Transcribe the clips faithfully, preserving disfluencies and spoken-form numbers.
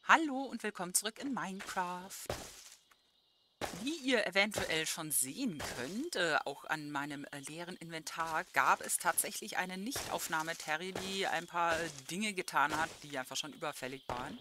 Hallo und willkommen zurück in Minecraft. Wie ihr eventuell schon sehen könnt, äh, auch an meinem äh, leeren Inventar, gab es tatsächlich eine Nichtaufnahme-Terry, die ein paar äh, Dinge getan hat, die einfach schon überfällig waren.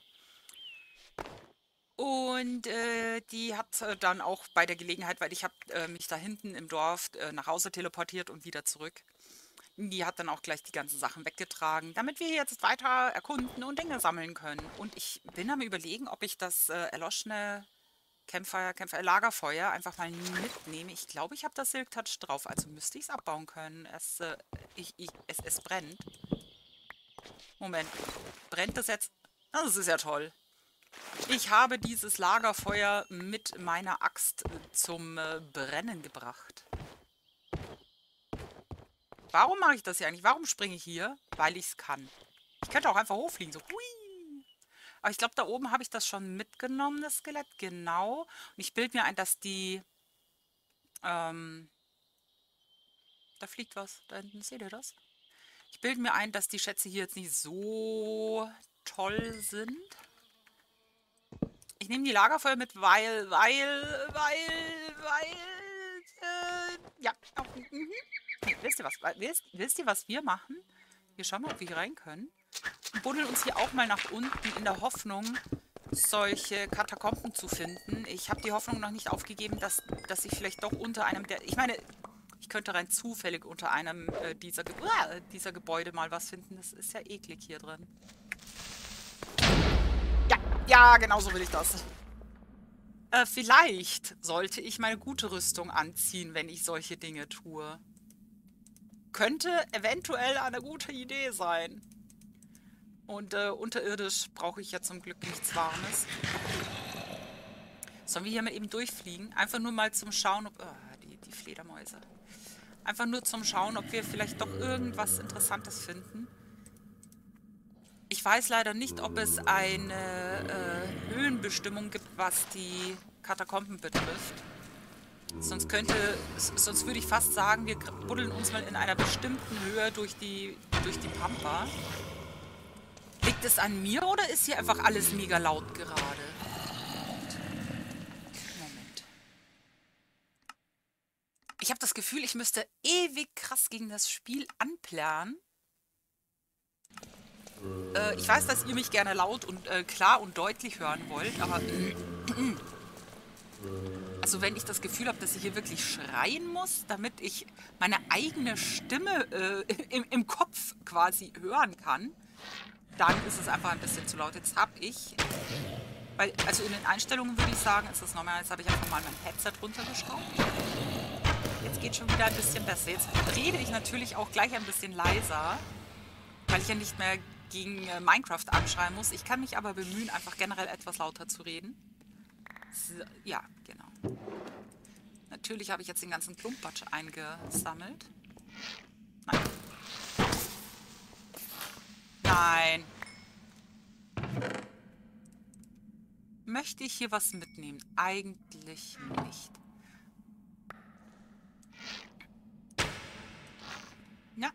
Und äh, die hat äh, dann auch bei der Gelegenheit, weil ich habe äh, mich da hinten im Dorf äh, nach Hause teleportiert und wieder zurück. Die hat dann auch gleich die ganzen Sachen weggetragen, damit wir jetzt weiter erkunden und Dinge sammeln können. Und ich bin am Überlegen, ob ich das äh, erloschene Campfire, Campfire, Lagerfeuer einfach mal mitnehme. Ich glaube, ich habe das Silk Touch drauf, also müsste ich es abbauen können. Es, äh, ich, ich, es, es brennt. Moment, brennt das jetzt? Das ist ja toll. Ich habe dieses Lagerfeuer mit meiner Axt äh, zum äh, Brennen gebracht. Warum mache ich das hier eigentlich? Warum springe ich hier? Weil ich es kann. Ich könnte auch einfach hochfliegen, so hui. Aber ich glaube, da oben habe ich das schon mitgenommen, das Skelett. Genau. Und ich bilde mir ein, dass die... Ähm, da fliegt was. Da hinten, seht ihr das? Ich bilde mir ein, dass die Schätze hier jetzt nicht so toll sind. Ich nehme die Lagerfeuer mit, weil, weil, weil, weil, äh, ja. Auch, mhm. Hey, wisst ihr was? Wisst, wisst ihr, was wir machen? Wir schauen mal, ob wir hier rein können. Und buddeln uns hier auch mal nach unten in der Hoffnung, solche Katakomben zu finden. Ich habe die Hoffnung noch nicht aufgegeben, dass, dass ich vielleicht doch unter einem der... Ich meine, ich könnte rein zufällig unter einem äh, dieser, Ge uh, dieser Gebäude mal was finden. Das ist ja eklig hier drin. Ja, ja, genau so will ich das. Äh, vielleicht sollte ich meine gute Rüstung anziehen, wenn ich solche Dinge tue. Könnte eventuell eine gute Idee sein. Und äh, unterirdisch brauche ich ja zum Glück nichts Warmes. Sollen wir hier mal eben durchfliegen? Einfach nur mal zum Schauen, ob... Oh, die, die Fledermäuse. Einfach nur zum Schauen, ob wir vielleicht doch irgendwas Interessantes finden. Ich weiß leider nicht, ob es eine äh, Höhenbestimmung gibt, was die Katakomben betrifft. Sonst könnte... Sonst würde ich fast sagen, wir buddeln uns mal in einer bestimmten Höhe durch die, durch die Pampa. Liegt es an mir oder ist hier einfach alles mega laut gerade? Moment. Ich habe das Gefühl, ich müsste ewig krass gegen das Spiel anplären. Äh, ich weiß, dass ihr mich gerne laut und äh, klar und deutlich hören wollt, aber... Äh, also wenn ich das Gefühl habe, dass ich hier wirklich schreien muss, damit ich meine eigene Stimme äh, im, im Kopf quasi hören kann, dann ist es einfach ein bisschen zu laut. Jetzt habe ich, weil, also in den Einstellungen würde ich sagen, ist das normal. Jetzt habe ich einfach mal mein Headset runtergeschraubt. Jetzt geht schon wieder ein bisschen besser. Jetzt rede ich natürlich auch gleich ein bisschen leiser, weil ich ja nicht mehr gegen äh, Minecraft anschreien muss. Ich kann mich aber bemühen, einfach generell etwas lauter zu reden. So, ja, genau. Natürlich habe ich jetzt den ganzen Klumpatsch eingesammelt. Nein. Nein. Möchte ich hier was mitnehmen? Eigentlich nicht. Ja.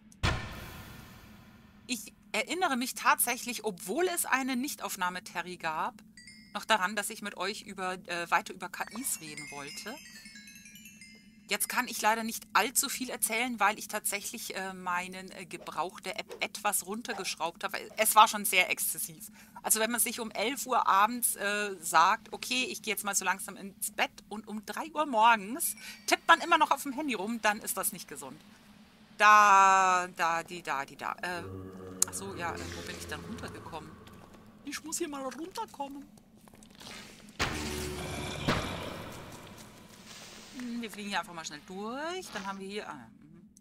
Ich erinnere mich tatsächlich, obwohl es eine Nichtaufnahme-Terry gab, noch daran, dass ich mit euch über, äh, weiter über K Is reden wollte. Jetzt kann ich leider nicht allzu viel erzählen, weil ich tatsächlich äh, meinen äh, Gebrauch der App etwas runtergeschraubt habe. Es war schon sehr exzessiv. Also wenn man sich um elf Uhr abends äh, sagt, okay, ich gehe jetzt mal so langsam ins Bett und um drei Uhr morgens tippt man immer noch auf dem Handy rum, dann ist das nicht gesund. Da, da, die, da, die, da. Äh, achso, ja, äh, wo bin ich dann runtergekommen? Ich muss hier mal runterkommen. Wir fliegen hier einfach mal schnell durch. Dann haben wir hier... Ah,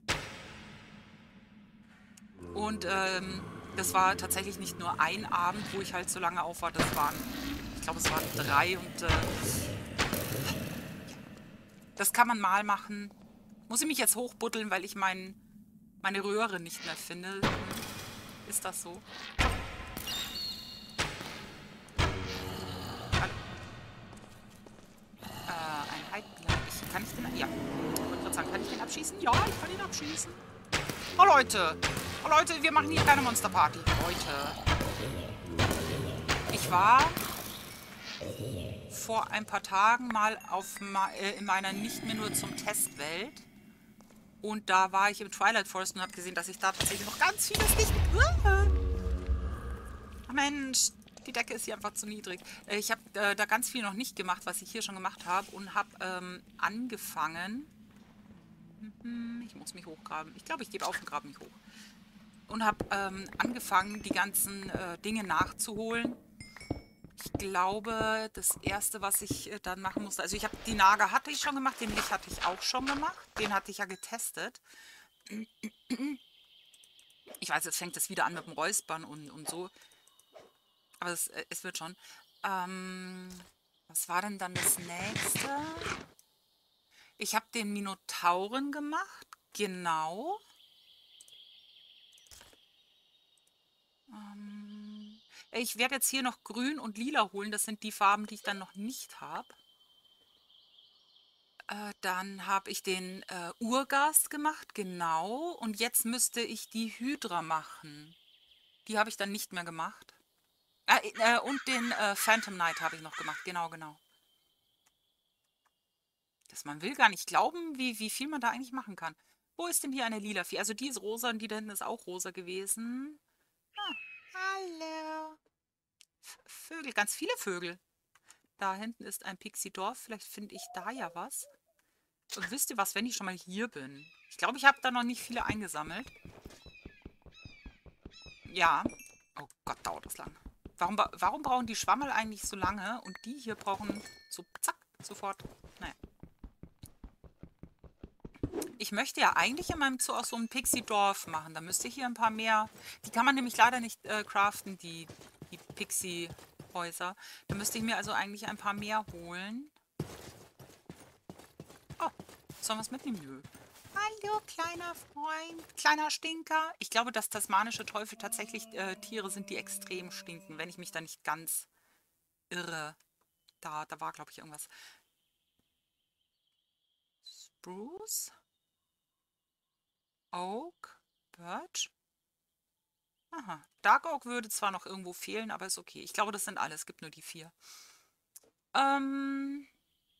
und ähm, das war tatsächlich nicht nur ein Abend, wo ich halt so lange auf war. Das waren, ich glaube, es waren drei. Und äh, das kann man mal machen. Muss ich mich jetzt hochbuddeln, weil ich mein, meine Röhre nicht mehr finde? Ist das so? Kann ich den... Ja. Ich wollte gerade sagen, kann ich den abschießen? Ja, ich kann ihn abschießen. Oh, Leute. Oh, Leute, wir machen hier keine Monsterparty. Leute. Ich war vor ein paar Tagen mal auf ma äh, in meiner nicht mehr nur zum Testwelt. Und da war ich im Twilight Forest und habe gesehen, dass ich da tatsächlich noch ganz vieles nicht... Ach Mensch, die Decke ist hier einfach zu niedrig. Äh, Ich habe äh, da ganz viel noch nicht gemacht, was ich hier schon gemacht habe. Und habe ähm, angefangen... Hm, ich muss mich hochgraben. Ich glaube, ich gebe auf und grabe mich hoch. Und habe ähm, angefangen, die ganzen äh, Dinge nachzuholen. Ich glaube, das erste, was ich äh, dann machen musste, also ich habe die Naga hatte ich schon gemacht, den Lich hatte ich auch schon gemacht, den hatte ich ja getestet. Ich weiß, jetzt fängt es wieder an mit dem Räuspern und, und so, aber es, äh, es wird schon. Ähm, was war denn dann das nächste? Ich habe den Minotauren gemacht, genau. Ähm, ich werde jetzt hier noch grün und lila holen, das sind die Farben, die ich dann noch nicht habe. Äh, dann habe ich den äh, Urgast gemacht, genau. Und jetzt müsste ich die Hydra machen. Die habe ich dann nicht mehr gemacht. Äh, äh, und den äh, Phantom Knight habe ich noch gemacht, genau, genau. Das, man will gar nicht glauben, wie, wie viel man da eigentlich machen kann. Wo ist denn hier eine lila Vieh? Also die ist rosa und die da hinten ist auch rosa gewesen. Ah, hallo. V Vögel, ganz viele Vögel. Da hinten ist ein Pixie-Dorf. Vielleicht finde ich da ja was. Und wisst ihr was, wenn ich schon mal hier bin? Ich glaube, ich habe da noch nicht viele eingesammelt. Ja. Oh Gott, dauert das lang. Warum, ba- warum brauchen die Schwammel eigentlich so lange und die hier brauchen so zack, sofort? Naja. Ich möchte ja eigentlich in meinem Zoo auch so ein Pixie-Dorf machen. Da müsste ich hier ein paar mehr... Die kann man nämlich leider nicht äh, craften, die, die Pixie-Häuser. Da müsste ich mir also eigentlich ein paar mehr holen. Oh, sollen wir es mitnehmen? Nö. Hallo, kleiner Freund, kleiner Stinker. Ich glaube, dass tasmanische Teufel tatsächlich äh, Tiere sind, die extrem stinken, wenn ich mich da nicht ganz irre. Da, da war, glaube ich, irgendwas. Spruce, Oak, Birch. Aha. Dark Oak würde zwar noch irgendwo fehlen, aber ist okay. Ich glaube, das sind alle. Es gibt nur die vier. Ähm...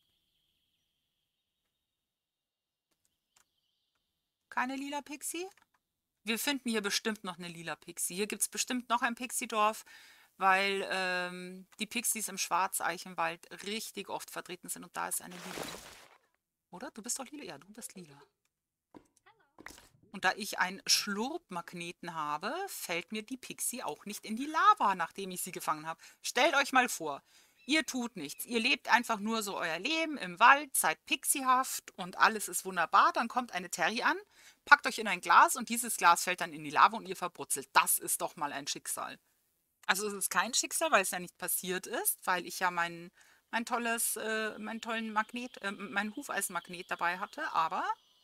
Keine lila Pixie? Wir finden hier bestimmt noch eine lila Pixie. Hier gibt es bestimmt noch ein Pixie-Dorf, weil ähm, die Pixies im Schwarzeichenwald richtig oft vertreten sind. Und da ist eine lila. Oder? Du bist doch lila? Ja, du bist lila. Und da ich einen Schlurpmagneten habe, fällt mir die Pixie auch nicht in die Lava, nachdem ich sie gefangen habe. Stellt euch mal vor, ihr tut nichts. Ihr lebt einfach nur so euer Leben im Wald, seid pixiehaft und alles ist wunderbar. Dann kommt eine Terry an, packt euch in ein Glas und dieses Glas fällt dann in die Lava und ihr verbrutzelt. Das ist doch mal ein Schicksal. Also es ist kein Schicksal, weil es ja nicht passiert ist, weil ich ja mein, mein tolles, äh, meinen tollen Magnet, äh, meinen Hufeisenmagnet dabei hatte, aber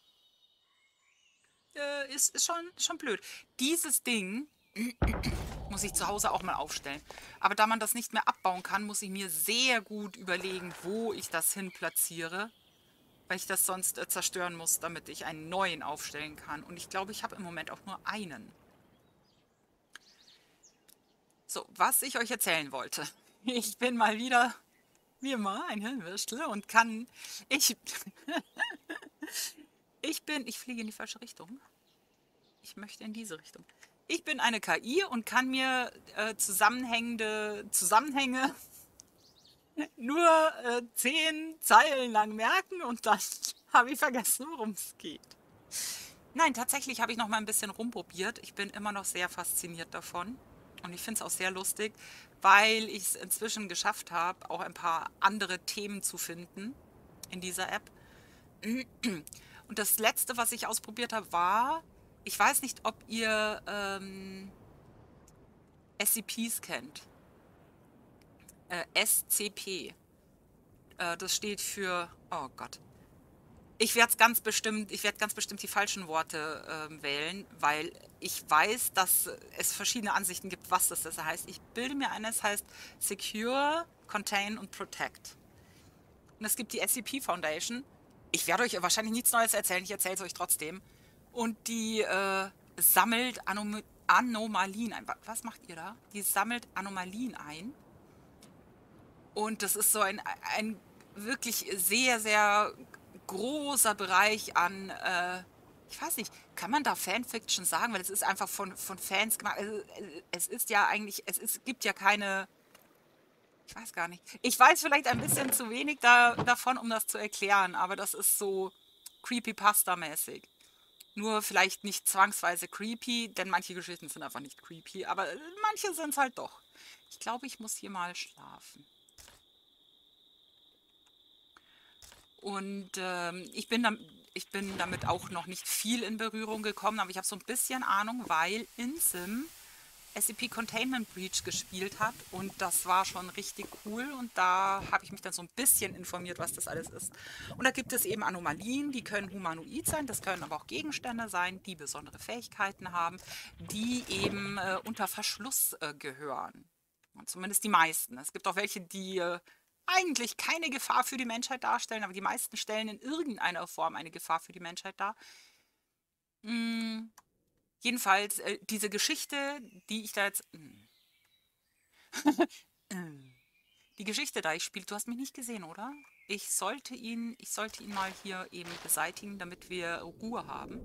äh, ist, ist schon, schon blöd. Dieses Ding muss ich zu Hause auch mal aufstellen. Aber da man das nicht mehr abbauen kann, muss ich mir sehr gut überlegen, wo ich das hin platziere, weil ich das sonst äh, zerstören muss, damit ich einen neuen aufstellen kann. Und ich glaube, ich habe im Moment auch nur einen. So, was ich euch erzählen wollte. Ich bin mal wieder, wie immer, ein Hirnwürstel und kann... Ich, ich bin... Ich fliege in die falsche Richtung. Ich möchte in diese Richtung. Ich bin eine K I und kann mir äh, zusammenhängende Zusammenhänge nur äh, zehn Zeilen lang merken und dann habe ich vergessen, worum es geht. Nein, tatsächlich habe ich noch mal ein bisschen rumprobiert. Ich bin immer noch sehr fasziniert davon und ich finde es auch sehr lustig, weil ich es inzwischen geschafft habe, auch ein paar andere Themen zu finden in dieser App. Und das letzte, was ich ausprobiert habe, war, ich weiß nicht, ob ihr ähm, S C Ps kennt. Äh, S C P. Äh, das steht für, oh Gott. Ich werde ganz bestimmt, ich werde ganz bestimmt die falschen Worte ähm, wählen, weil ich weiß, dass es verschiedene Ansichten gibt, was das ist. Das heißt, ich bilde mir ein, es heißt Secure, Contain und Protect. Und es gibt die S C P Foundation. Ich werde euch wahrscheinlich nichts Neues erzählen, ich erzähle es euch trotzdem. Und die äh, sammelt Anom Anomalien ein. Was macht ihr da? Die sammelt Anomalien ein. Und das ist so ein, ein wirklich sehr, sehr großer Bereich an, äh, ich weiß nicht, kann man da Fanfiction sagen? Weil es ist einfach von, von Fans gemacht. Also, äh, es ist ja eigentlich, es ist, gibt ja keine, ich weiß gar nicht. Ich weiß vielleicht ein bisschen zu wenig da, davon, um das zu erklären, aber das ist so Creepypasta-mäßig. Nur vielleicht nicht zwangsweise creepy, denn manche Geschichten sind einfach nicht creepy, aber äh, manche sind es halt doch. Ich glaube, ich muss hier mal schlafen. Und ähm, ich bin, dam ich bin damit auch noch nicht viel in Berührung gekommen, aber ich habe so ein bisschen Ahnung, weil in Sim S C P Containment Breach gespielt hat und das war schon richtig cool und da habe ich mich dann so ein bisschen informiert, was das alles ist. Und da gibt es eben Anomalien, die können humanoid sein, das können aber auch Gegenstände sein, die besondere Fähigkeiten haben, die eben äh, unter Verschluss äh, gehören. Und zumindest die meisten. Es gibt auch welche, die äh, eigentlich keine Gefahr für die Menschheit darstellen, aber die meisten stellen in irgendeiner Form eine Gefahr für die Menschheit dar. Mm, jedenfalls, äh, diese Geschichte, die ich da jetzt. Mm, mm, die Geschichte da ich spiele, du hast mich nicht gesehen, oder? Ich sollte ihn, ich sollte ihn mal hier eben beseitigen, damit wir Ruhe haben.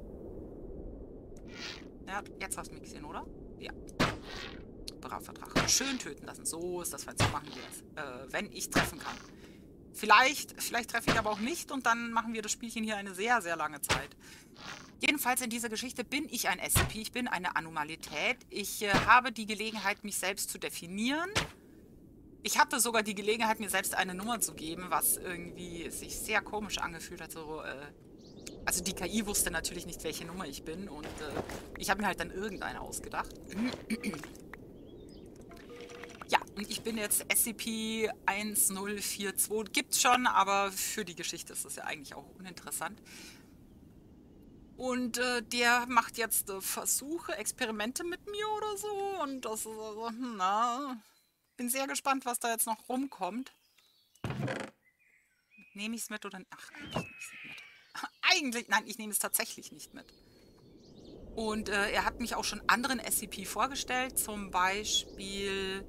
Ja, jetzt hast du mich gesehen, oder? Ja. Braver Drache. Schön töten lassen. So ist das, so machen wir es. Äh, wenn ich treffen kann. Vielleicht, vielleicht treffe ich aber auch nicht und dann machen wir das Spielchen hier eine sehr, sehr lange Zeit. Jedenfalls in dieser Geschichte bin ich ein S C P, ich bin eine Anomalität. Ich äh, habe die Gelegenheit, mich selbst zu definieren. Ich hatte sogar die Gelegenheit, mir selbst eine Nummer zu geben, was irgendwie sich sehr komisch angefühlt hat. So, äh, also die K I wusste natürlich nicht, welche Nummer ich bin und äh, ich habe mir halt dann irgendeine ausgedacht. Ja, und ich bin jetzt S C P eins null vier zwei. Gibt's schon, aber für die Geschichte ist das ja eigentlich auch uninteressant. Und äh, der macht jetzt äh, Versuche, Experimente mit mir oder so. Und das ist also, hm, na, bin sehr gespannt, was da jetzt noch rumkommt. Nehme ich es mit oder... Ach, ich nehme es nicht mit. Eigentlich, nein, ich nehme es tatsächlich nicht mit. Und äh, er hat mich auch schon anderen S C P vorgestellt, zum Beispiel...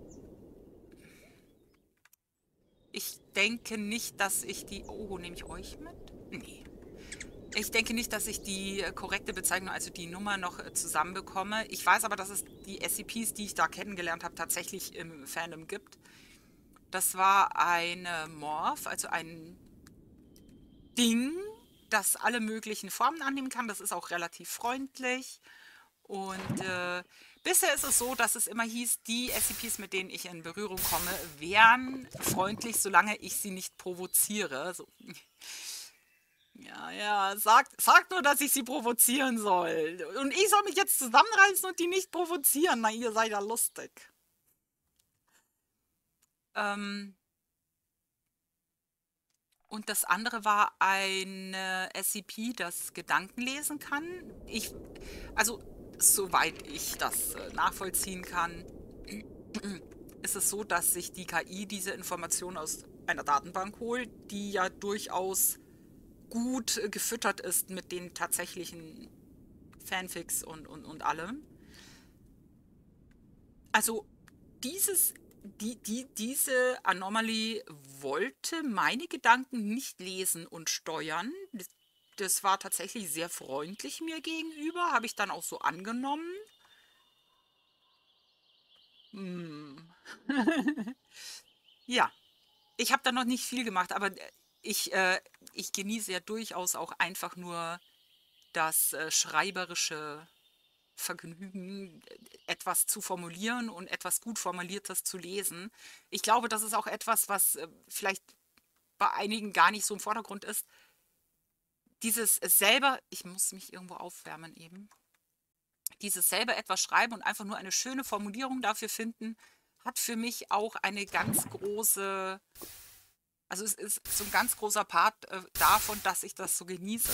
Ich denke nicht, dass ich die... Oh, nehme ich euch mit? Nee. Ich denke nicht, dass ich die äh, korrekte Bezeichnung, also die Nummer noch äh, zusammenbekomme. Ich weiß aber, dass es die S C Ps, die ich da kennengelernt habe, tatsächlich im Fandom gibt. Das war eine Morph, also ein Ding, das alle möglichen Formen annehmen kann. Das ist auch relativ freundlich. Und äh, bisher ist es so, dass es immer hieß, die S C Ps, mit denen ich in Berührung komme, wären freundlich, solange ich sie nicht provoziere. So. Ja, ja, sagt, sagt nur, dass ich sie provozieren soll. Und ich soll mich jetzt zusammenreißen und die nicht provozieren. Na, ihr seid ja lustig. Ähm, und das andere war ein äh, S C P, das Gedanken lesen kann. Ich, also, soweit ich das äh, nachvollziehen kann, ist es so, dass sich die K I diese Informationen aus einer Datenbank holt, die ja durchaus gut äh, gefüttert ist mit den tatsächlichen Fanfics und, und, und allem. Also dieses, die, die, diese Anomaly wollte meine Gedanken nicht lesen und steuern. Das, das war tatsächlich sehr freundlich mir gegenüber, habe ich dann auch so angenommen. Hm. Ja, ich habe da noch nicht viel gemacht, aber äh, ich, äh, ich genieße ja durchaus auch einfach nur das äh, schreiberische Vergnügen, etwas zu formulieren und etwas gut Formuliertes zu lesen. Ich glaube, das ist auch etwas, was äh, vielleicht bei einigen gar nicht so im Vordergrund ist. Dieses selber, ich muss mich irgendwo aufwärmen eben, dieses selber etwas schreiben und einfach nur eine schöne Formulierung dafür finden, hat für mich auch eine ganz große, also es ist so ein ganz großer Part äh, davon, dass ich das so genieße.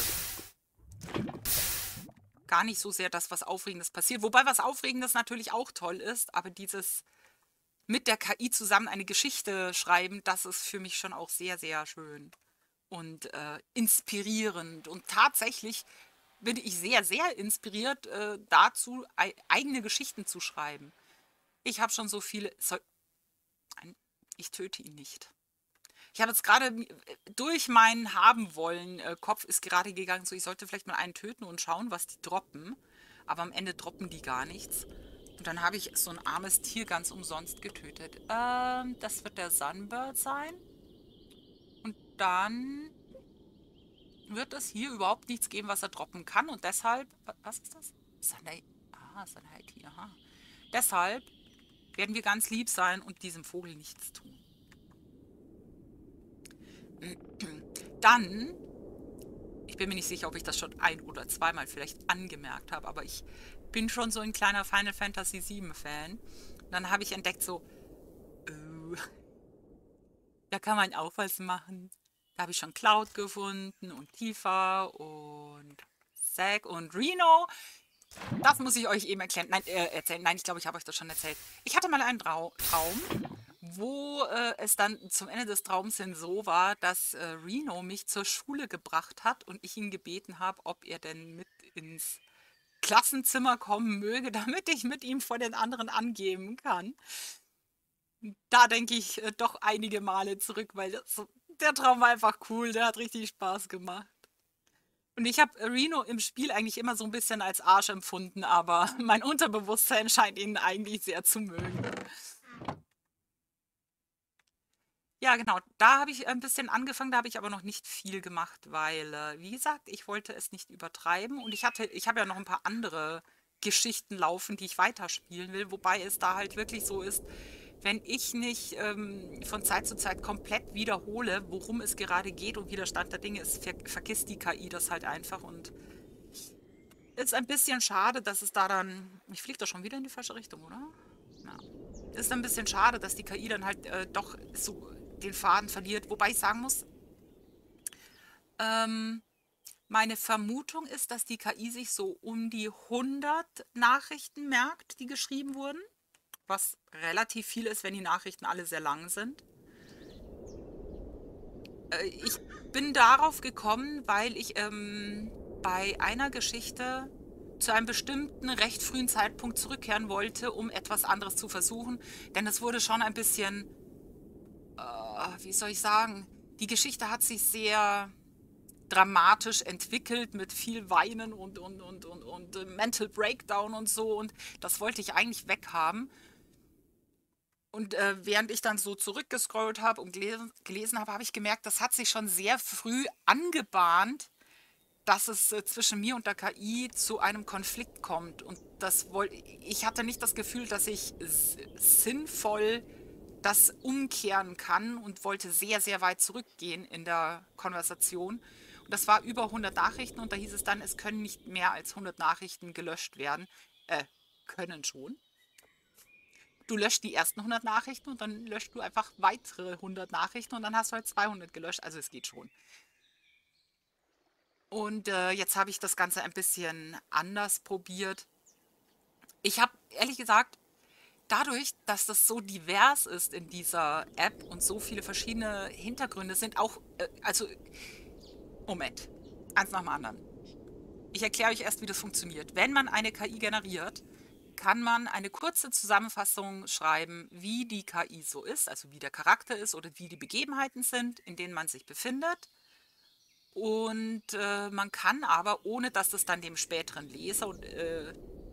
Gar nicht so sehr das, was Aufregendes passiert. Wobei was Aufregendes natürlich auch toll ist, aber dieses mit der K I zusammen eine Geschichte schreiben, das ist für mich schon auch sehr, sehr schön und äh, inspirierend. Und tatsächlich bin ich sehr, sehr inspiriert äh, dazu, ei eigene Geschichten zu schreiben. Ich habe schon so viele... Soll, nein, ich töte ihn nicht. Ich habe jetzt gerade mi- durch meinen haben wollen äh, Kopf ist gerade gegangen, so ich sollte vielleicht mal einen töten und schauen, was die droppen. Aber am Ende droppen die gar nichts. Und dann habe ich so ein armes Tier ganz umsonst getötet. Ähm, das wird der Sunbird sein. Und dann wird es hier überhaupt nichts geben, was er droppen kann. Und deshalb, wa- was ist das? Sunday, ah, Sunday I T, aha. Deshalb werden wir ganz lieb sein und diesem Vogel nichts tun. Dann, ich bin mir nicht sicher, ob ich das schon ein oder zweimal vielleicht angemerkt habe, aber ich bin schon so ein kleiner Final Fantasy sieben Fan. Dann habe ich entdeckt so, äh, da kann man auch was machen. Da habe ich schon Cloud gefunden und Tifa und Zack und Reno. Das muss ich euch eben erklären. Nein, äh, erzählen. Nein, ich glaube, ich habe euch das schon erzählt. Ich hatte mal einen Trau Traum, wo äh, es dann zum Ende des Traums hin so war, dass äh, Reno mich zur Schule gebracht hat und ich ihn gebeten habe, ob er denn mit ins Klassenzimmer kommen möge, damit ich mit ihm vor den anderen angeben kann. Da denke ich äh, doch einige Male zurück, weil das, so- der Traum war einfach cool, der hat richtig Spaß gemacht. Und ich habe Reno im Spiel eigentlich immer so ein bisschen als Arsch empfunden, aber mein Unterbewusstsein scheint ihn eigentlich sehr zu mögen. Ja, genau, da habe ich ein bisschen angefangen, da habe ich aber noch nicht viel gemacht, weil, äh, wie gesagt, ich wollte es nicht übertreiben und ich hatte, ich habe ja noch ein paar andere Geschichten laufen, die ich weiterspielen will, wobei es da halt wirklich so ist, wenn ich nicht ähm, von Zeit zu Zeit komplett wiederhole, worum es gerade geht und wie der Stand der Dinge ist, ver vergisst die K I das halt einfach und ist ein bisschen schade, dass es da dann, ich fliege da schon wieder in die falsche Richtung, oder? Ja. Ist ein bisschen schade, dass die K I dann halt äh, doch so den Faden verliert. Wobei ich sagen muss, ähm, meine Vermutung ist, dass die K I sich so um die hundert Nachrichten merkt, die geschrieben wurden. Was relativ viel ist, wenn die Nachrichten alle sehr lang sind. Äh, ich bin darauf gekommen, weil ich ähm, bei einer Geschichte zu einem bestimmten recht frühen Zeitpunkt zurückkehren wollte, um etwas anderes zu versuchen. Denn es wurde schon ein bisschen, äh, wie soll ich sagen, die Geschichte hat sich sehr dramatisch entwickelt mit viel Weinen und, und, und, und, und äh, Mental Breakdown und so. Und das wollte ich eigentlich weghaben. Und äh, während ich dann so zurückgescrollt habe und gelesen, gelesen habe, habe ich gemerkt, das hat sich schon sehr früh angebahnt, dass es äh, zwischen mir und der K I zu einem Konflikt kommt. Und das wollte ich hatte nicht das Gefühl, dass ich s- sinnvoll das umkehren kann und wollte sehr, sehr weit zurückgehen in der Konversation. Und das war über hundert Nachrichten und da hieß es dann, es können nicht mehr als hundert Nachrichten gelöscht werden. Äh, können schon. Du löscht die ersten hundert Nachrichten und dann löscht du einfach weitere hundert Nachrichten und dann hast du halt zweihundert gelöscht. Also es geht schon. Und äh, jetzt habe ich das Ganze ein bisschen anders probiert. Ich habe ehrlich gesagt, dadurch, dass das so divers ist in dieser App und so viele verschiedene Hintergründe sind, auch, äh, also, Moment, eins nach dem anderen. Ich erkläre euch erst, wie das funktioniert. Wenn man eine K I generiert, kann man eine kurze Zusammenfassung schreiben, wie die K I so ist, also wie der Charakter ist oder wie die Begebenheiten sind, in denen man sich befindet. Und äh, man kann aber, ohne dass das dann dem späteren Leser und äh,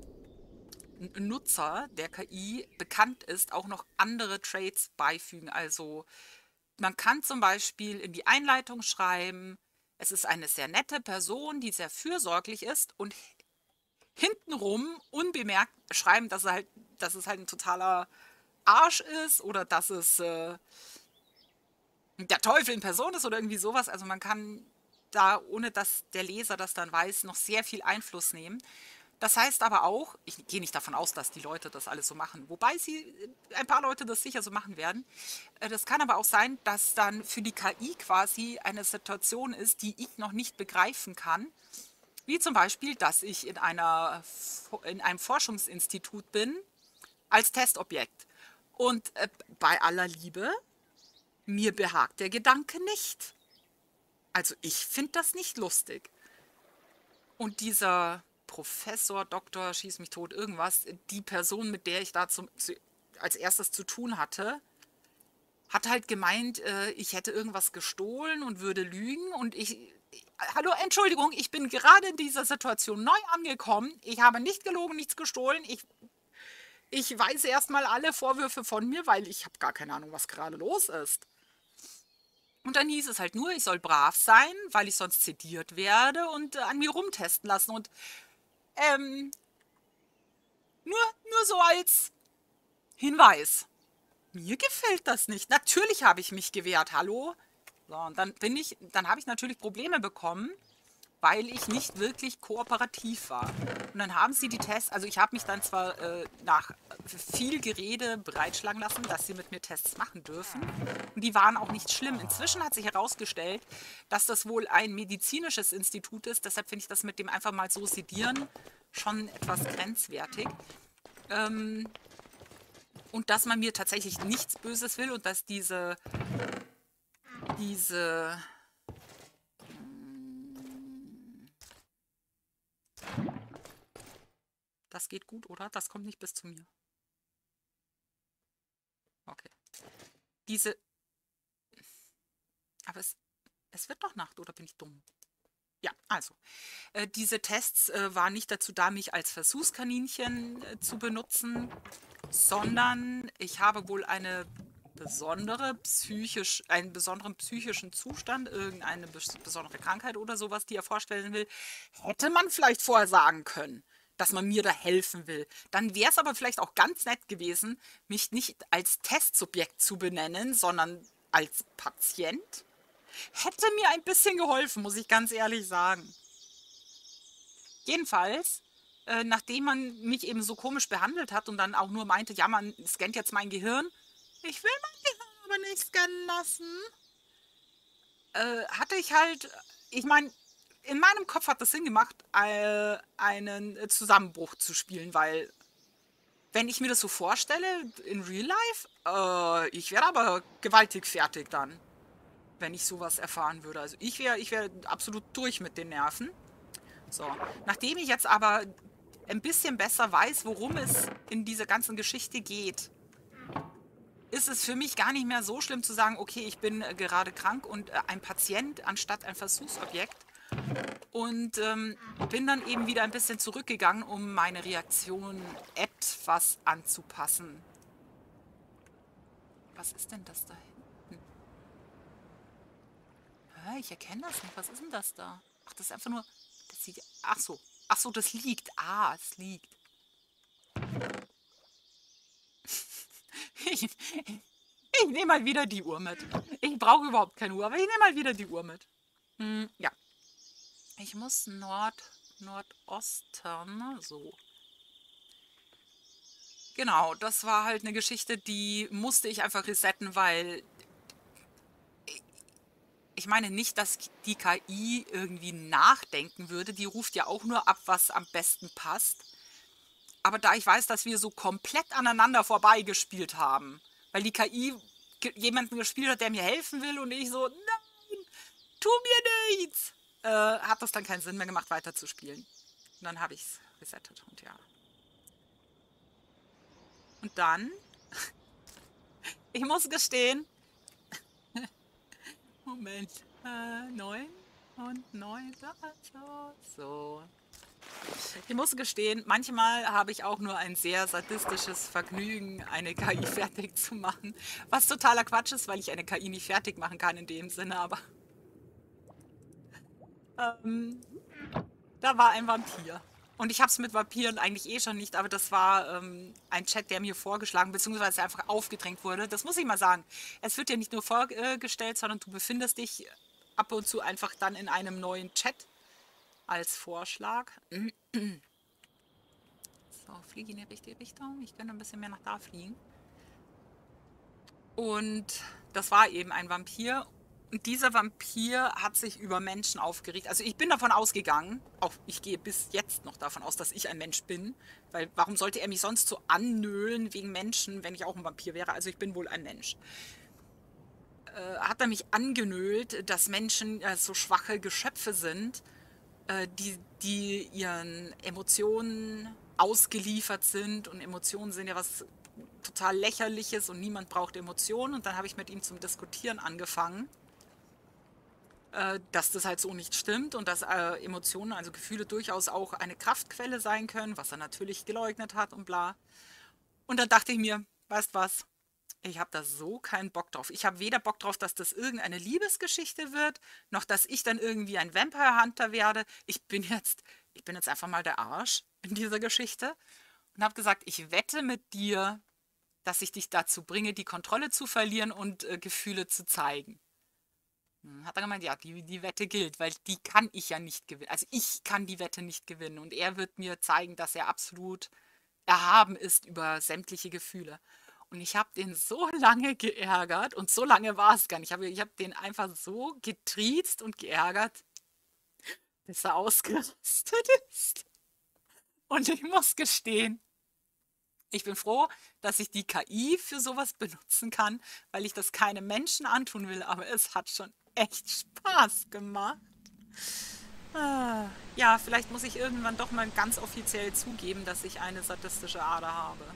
Nutzer der K I bekannt ist, auch noch andere Traits beifügen. Also man kann zum Beispiel in die Einleitung schreiben, es ist eine sehr nette Person, die sehr fürsorglich ist und hintenrum unbemerkt schreiben, dass, er halt, dass es halt ein totaler Arsch ist oder dass es äh, der Teufel in Person ist oder irgendwie sowas. Also man kann da, ohne dass der Leser das dann weiß, noch sehr viel Einfluss nehmen. Das heißt aber auch, ich gehe nicht davon aus, dass die Leute das alles so machen, wobei sie, äh, ein paar Leute das sicher so machen werden. Äh, Das kann aber auch sein, dass dann für die K I quasi eine Situation ist, die ich noch nicht begreifen kann. Wie zum Beispiel, dass ich in, einer, in einem Forschungsinstitut bin als Testobjekt. Und äh, bei aller Liebe, mir behagt der Gedanke nicht. Also ich finde das nicht lustig. Und dieser Professor, Doktor, schieß mich tot, irgendwas, die Person, mit der ich da zum, zu, als erstes zu tun hatte, hat halt gemeint, äh, ich hätte irgendwas gestohlen und würde lügen und ich, ich- hallo, Entschuldigung, ich bin gerade in dieser Situation neu angekommen. Ich habe nicht gelogen, nichts gestohlen. Ich, ich weise erstmal alle Vorwürfe von mir, weil ich habe gar keine Ahnung, was gerade los ist. Und dann hieß es halt nur, ich soll brav sein, weil ich sonst zediert werde und äh, an mir rumtesten lassen. Und ähm, nur, nur so als Hinweis. Mir gefällt das nicht. Natürlich habe ich mich gewehrt, hallo? So, und dann bin ich, dann habe ich natürlich Probleme bekommen, weil ich nicht wirklich kooperativ war. Und dann haben sie die Tests, also ich habe mich dann zwar äh, nach viel Gerede breitschlagen lassen, dass sie mit mir Tests machen dürfen. Und die waren auch nicht schlimm. Inzwischen hat sich herausgestellt, dass das wohl ein medizinisches Institut ist. Deshalb finde ich das mit dem einfach mal so sedieren schon etwas grenzwertig. Ähm, und dass man mir tatsächlich nichts Böses will und dass diese, diese Das geht gut, oder? Das kommt nicht bis zu mir. Okay. Diese. Aber es, es wird doch Nacht, oder bin ich dumm? Ja, also. Äh, diese Tests äh, waren nicht dazu da, mich als Versuchskaninchen äh, zu benutzen, sondern ich habe wohl eine besondere psychisch, einen besonderen psychischen Zustand, irgendeine bes besondere Krankheit oder sowas, die er vorstellen will, hätte man vielleicht vorher sagen können, dass man mir da helfen will. Dann wäre es aber vielleicht auch ganz nett gewesen, mich nicht als Testsubjekt zu benennen, sondern als Patient. Hätte mir ein bisschen geholfen, muss ich ganz ehrlich sagen. Jedenfalls, äh, nachdem man mich eben so komisch behandelt hat und dann auch nur meinte, ja, man scannt jetzt mein Gehirn. Ich will mein Gehirn aber nicht scannen lassen. Äh, hatte ich halt, ich meine, in meinem Kopf hat das Sinn gemacht, äh, einen Zusammenbruch zu spielen, weil wenn ich mir das so vorstelle, in Real Life, äh, ich wäre aber gewaltig fertig dann, wenn ich sowas erfahren würde. Also ich wäre ich wär absolut durch mit den Nerven. So, nachdem ich jetzt aber ein bisschen besser weiß, worum es in dieser ganzen Geschichte geht, ist es für mich gar nicht mehr so schlimm zu sagen, okay, ich bin äh, gerade krank und äh, ein Patient anstatt ein Versuchsobjekt. Und ähm, bin dann eben wieder ein bisschen zurückgegangen, um meine Reaktion etwas anzupassen. Was ist denn das da hinten? Hä, ich erkenne das nicht. Was ist denn das da? Ach, das ist einfach nur... Das sieht... Ach so. Ach so, das liegt. Ah, es liegt. Ich, ich nehme mal wieder die Uhr mit. Ich brauche überhaupt keine Uhr, aber ich nehme mal wieder die Uhr mit. Hm, ja. Ich muss Nord, Nordosten, so. Genau, das war halt eine Geschichte, die musste ich einfach resetten, weil ich meine nicht, dass die K I irgendwie nachdenken würde. Die ruft ja auch nur ab, was am besten passt. Aber da ich weiß, dass wir so komplett aneinander vorbeigespielt haben, weil die K I ge- jemanden gespielt hat, der mir helfen will und ich so, nein, tu mir nichts, äh, hat das dann keinen Sinn mehr gemacht, weiterzuspielen. Und dann habe ich es resettet und ja. Und dann, ich muss gestehen, Moment, äh, neun und neun, so. Ich muss gestehen, manchmal habe ich auch nur ein sehr sadistisches Vergnügen, eine K I fertig zu machen. Was totaler Quatsch ist, weil ich eine K I nicht fertig machen kann in dem Sinne, aber ähm, da war ein Vampir. Und ich habe es mit Vampiren eigentlich eh schon nicht, aber das war ähm, ein Chat, der mir vorgeschlagen bzw. einfach aufgedrängt wurde. Das muss ich mal sagen. Es wird ja nicht nur vorgestellt, sondern du befindest dich ab und zu einfach dann in einem neuen Chat als Vorschlag. So, fliege in die richtige Richtung. Ich könnte ein bisschen mehr nach da fliegen. Und das war eben ein Vampir. Und dieser Vampir hat sich über Menschen aufgeregt. Also ich bin davon ausgegangen, auch ich gehe bis jetzt noch davon aus, dass ich ein Mensch bin. Weil warum sollte er mich sonst so annölen wegen Menschen, wenn ich auch ein Vampir wäre? Also ich bin wohl ein Mensch. Äh, hat er mich angenölt, dass Menschen äh, so schwache Geschöpfe sind, äh, die, die ihren Emotionen ausgeliefert sind. Und Emotionen sind ja was total Lächerliches und niemand braucht Emotionen. Und dann habe ich mit ihm zum Diskutieren angefangen, äh, dass das halt so nicht stimmt und dass äh, Emotionen, also Gefühle durchaus auch eine Kraftquelle sein können, was er natürlich geleugnet hat und bla. Und dann dachte ich mir, weißt was, ich habe da so keinen Bock drauf. Ich habe weder Bock drauf, dass das irgendeine Liebesgeschichte wird, noch dass ich dann irgendwie ein Vampire Hunter werde. Ich bin jetzt, ich bin jetzt einfach mal der Arsch in dieser Geschichte und habe gesagt, ich wette mit dir, dass ich dich dazu bringe, die Kontrolle zu verlieren und äh, Gefühle zu zeigen. Hm, Hat er gemeint, ja, die, die Wette gilt, weil die kann ich ja nicht gewinnen. Also ich kann die Wette nicht gewinnen und er wird mir zeigen, dass er absolut erhaben ist über sämtliche Gefühle. Und ich habe den so lange geärgert und so lange war es gar nicht. Ich habe ich hab den einfach so getriezt und geärgert, bis er ausgerastet ist. Und ich muss gestehen, ich bin froh, dass ich die K I für sowas benutzen kann, weil ich das keinem Menschen antun will, aber es hat schon echt Spaß gemacht. Ah, ja, vielleicht muss ich irgendwann doch mal ganz offiziell zugeben, dass ich eine sadistische Ader habe.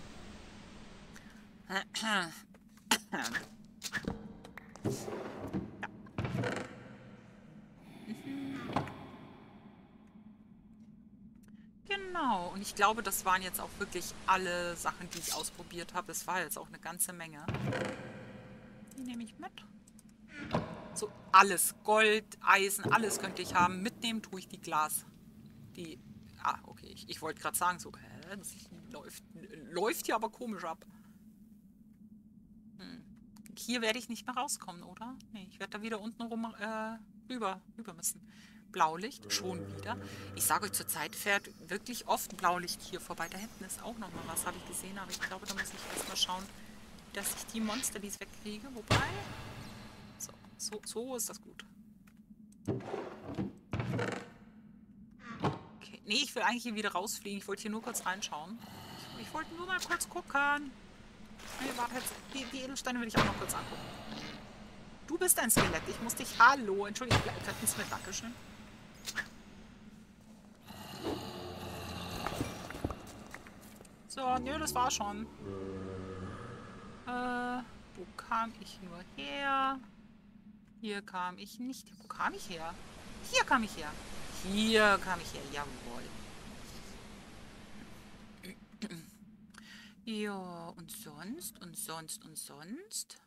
Genau, und ich glaube, das waren jetzt auch wirklich alle Sachen, die ich ausprobiert habe. Es war jetzt auch eine ganze Menge. Die nehme ich mit. So alles, Gold, Eisen, alles könnte ich haben. Mitnehmen tue ich die Glas. Die, ah, okay, ich, ich wollte gerade sagen, so, hä, das läuft, läuft hier aber komisch ab. Hm. Hier werde ich nicht mehr rauskommen, oder? Nee, ich werde da wieder unten rum äh, rüber, rüber müssen. Blaulicht, schon wieder. Ich sage euch, zurzeit fährt wirklich oft Blaulicht hier vorbei. Da hinten ist auch noch mal was, habe ich gesehen. Aber ich glaube, da muss ich erstmal schauen, dass ich die Monster, die wegkriege. Wobei, so, so, so ist das gut. Okay. Nee, ich will eigentlich hier wieder rausfliegen. Ich wollte hier nur kurz reinschauen. Ich, ich wollte nur mal kurz gucken. Nee, warte jetzt. Die, die Edelsteine will ich auch noch kurz angucken. Du bist ein Skelett. Ich muss dich... Hallo. Entschuldigung, könnten Sie mit... Dankeschön. So, nö, das war schon. Äh, wo kam ich nur her? Hier kam ich nicht. Wo kam ich her? Hier kam ich her. Hier kam ich her. Jawohl. Ja, und sonst, und sonst, und sonst?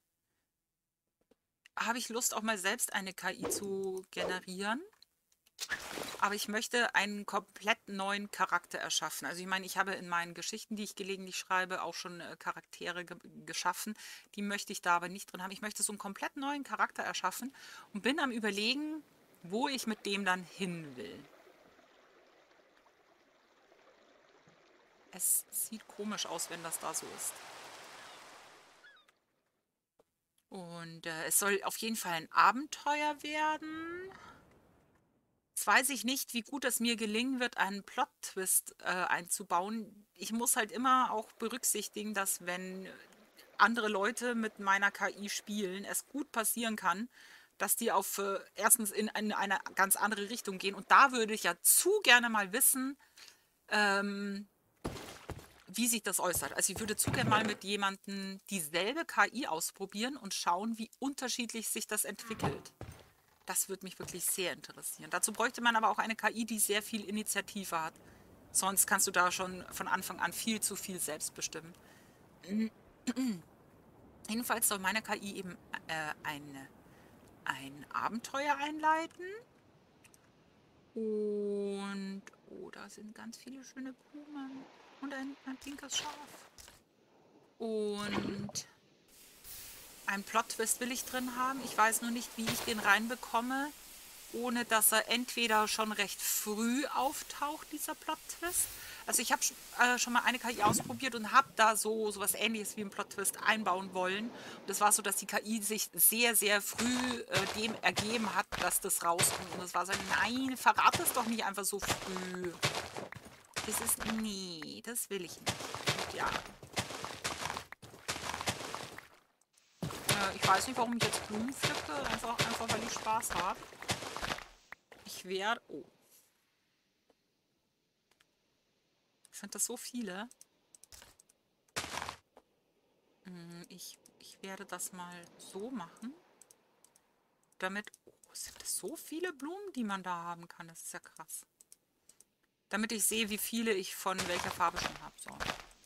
Habe ich Lust, auch mal selbst eine K I zu generieren? Aber ich möchte einen komplett neuen Charakter erschaffen. Also ich meine, ich habe in meinen Geschichten, die ich gelegentlich schreibe, auch schon äh, Charaktere ge geschaffen. Die möchte ich da aber nicht drin haben. Ich möchte so einen komplett neuen Charakter erschaffen und bin am Überlegen, wo ich mit dem dann hin will. Es sieht komisch aus, wenn das da so ist. Und äh, es soll auf jeden Fall ein Abenteuer werden. Jetzt weiß ich nicht, wie gut es mir gelingen wird, einen Plot-Twist äh, einzubauen. Ich muss halt immer auch berücksichtigen, dass wenn andere Leute mit meiner K I spielen, es gut passieren kann, dass die auf äh, erstens in eine, eine ganz andere Richtung gehen. Und da würde ich ja zu gerne mal wissen, ähm, wie sich das äußert. Also ich würde zu gerne mal mit jemandem dieselbe K I ausprobieren und schauen, wie unterschiedlich sich das entwickelt. Das würde mich wirklich sehr interessieren. Dazu bräuchte man aber auch eine K I, die sehr viel Initiative hat. Sonst kannst du da schon von Anfang an viel zu viel selbst bestimmen. Jedenfalls soll meine K I eben äh, eine, ein Abenteuer einleiten. Und, oh, da sind ganz viele schöne Blumen. Und ein, ein pinkes Schaf. Und einen Plot-Twist will ich drin haben. Ich weiß nur nicht, wie ich den reinbekomme, ohne dass er entweder schon recht früh auftaucht, dieser Plot-Twist. Also ich habe äh, schon mal eine K I ausprobiert und habe da so sowas Ähnliches wie einen Plot-Twist einbauen wollen. Und das war so, dass die K I sich sehr, sehr früh äh, dem ergeben hat, dass das rauskommt. Und das war so, nein, verrate es doch nicht einfach so früh. Das ist, nee, das will ich nicht. Und ja. Äh, ich weiß nicht, warum ich jetzt Blumen pflücke. Einfach, einfach weil ich Spaß habe. Ich werde... Oh. Sind das so viele? Ich, ich werde das mal so machen. Damit... Oh, sind das so viele Blumen, die man da haben kann? Das ist ja krass. Damit ich sehe, wie viele ich von welcher Farbe schon habe. So.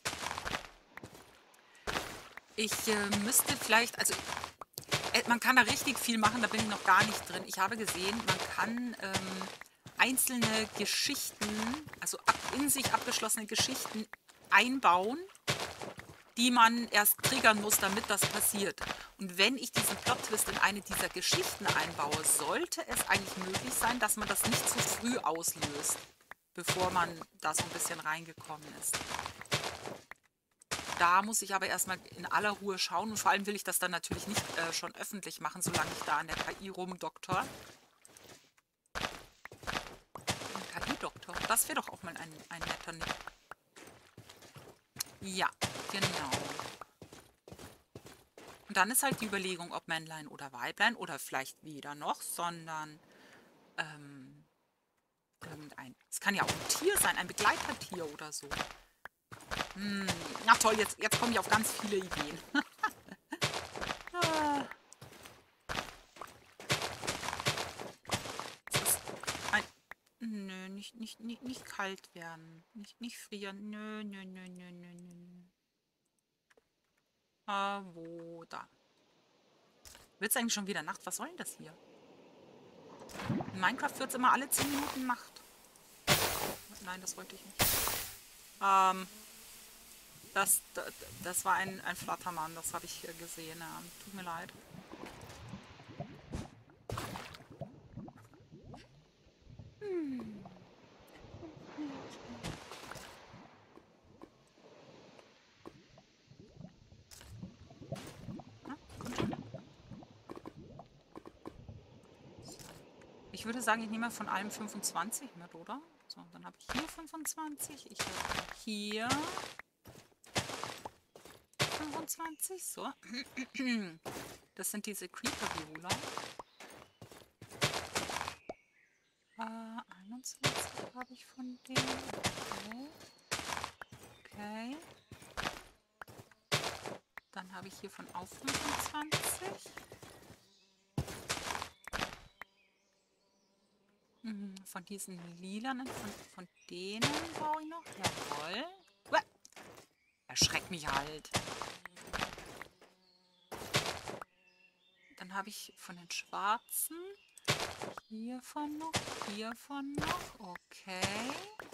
Ich äh, müsste vielleicht... Also, äh, man kann da richtig viel machen, da bin ich noch gar nicht drin. Ich habe gesehen, man kann ähm, einzelne Geschichten, also ab, in sich abgeschlossene Geschichten einbauen, die man erst triggern muss, damit das passiert. Und wenn ich diesen Plot-Twist in eine dieser Geschichten einbaue, sollte es eigentlich möglich sein, dass man das nicht zu früh auslöst, bevor man da so ein bisschen reingekommen ist. Da muss ich aber erstmal in aller Ruhe schauen und vor allem will ich das dann natürlich nicht äh, schon öffentlich machen, solange ich da an der K I rumdoktor. Ein K I-Doktor, das wäre doch auch mal ein, ein netter Nick. Ja, genau. Und dann ist halt die Überlegung, ob Männlein oder Weiblein oder vielleicht weder noch, sondern ähm, irgendein. Es kann ja auch ein Tier sein, ein Begleitertier oder so. Hm, na toll, jetzt, jetzt komme ich auf ganz viele Ideen. ah. Es ist ein. Nö, nicht, nicht, nicht, nicht kalt werden. Nicht, nicht frieren. Nö, nö, nö, nö, nö, nö. Ah, wo? Da. Wird es eigentlich schon wieder Nacht? Was soll denn das hier? In Minecraft wird es immer alle zehn Minuten Nacht. Nein, das wollte ich nicht. Ähm, das, das, das war ein, ein Flattermann, das habe ich hier gesehen. Ja, tut mir leid. Hm. Ich würde sagen, ich nehme von allem fünfundzwanzig mit, oder? So, dann habe ich hier fünfundzwanzig. Ich habe hier fünfundzwanzig. So. Das sind diese Creeper-Viola. Äh, einundzwanzig habe ich von denen. Okay. Okay. Dann habe ich hier von auf fünfundzwanzig. Von diesen lilanen, von, von denen brauche ich noch. Jawohl. Uah. Erschreckt mich halt. Dann habe ich von den schwarzen. Hiervon noch, hiervon noch. Okay.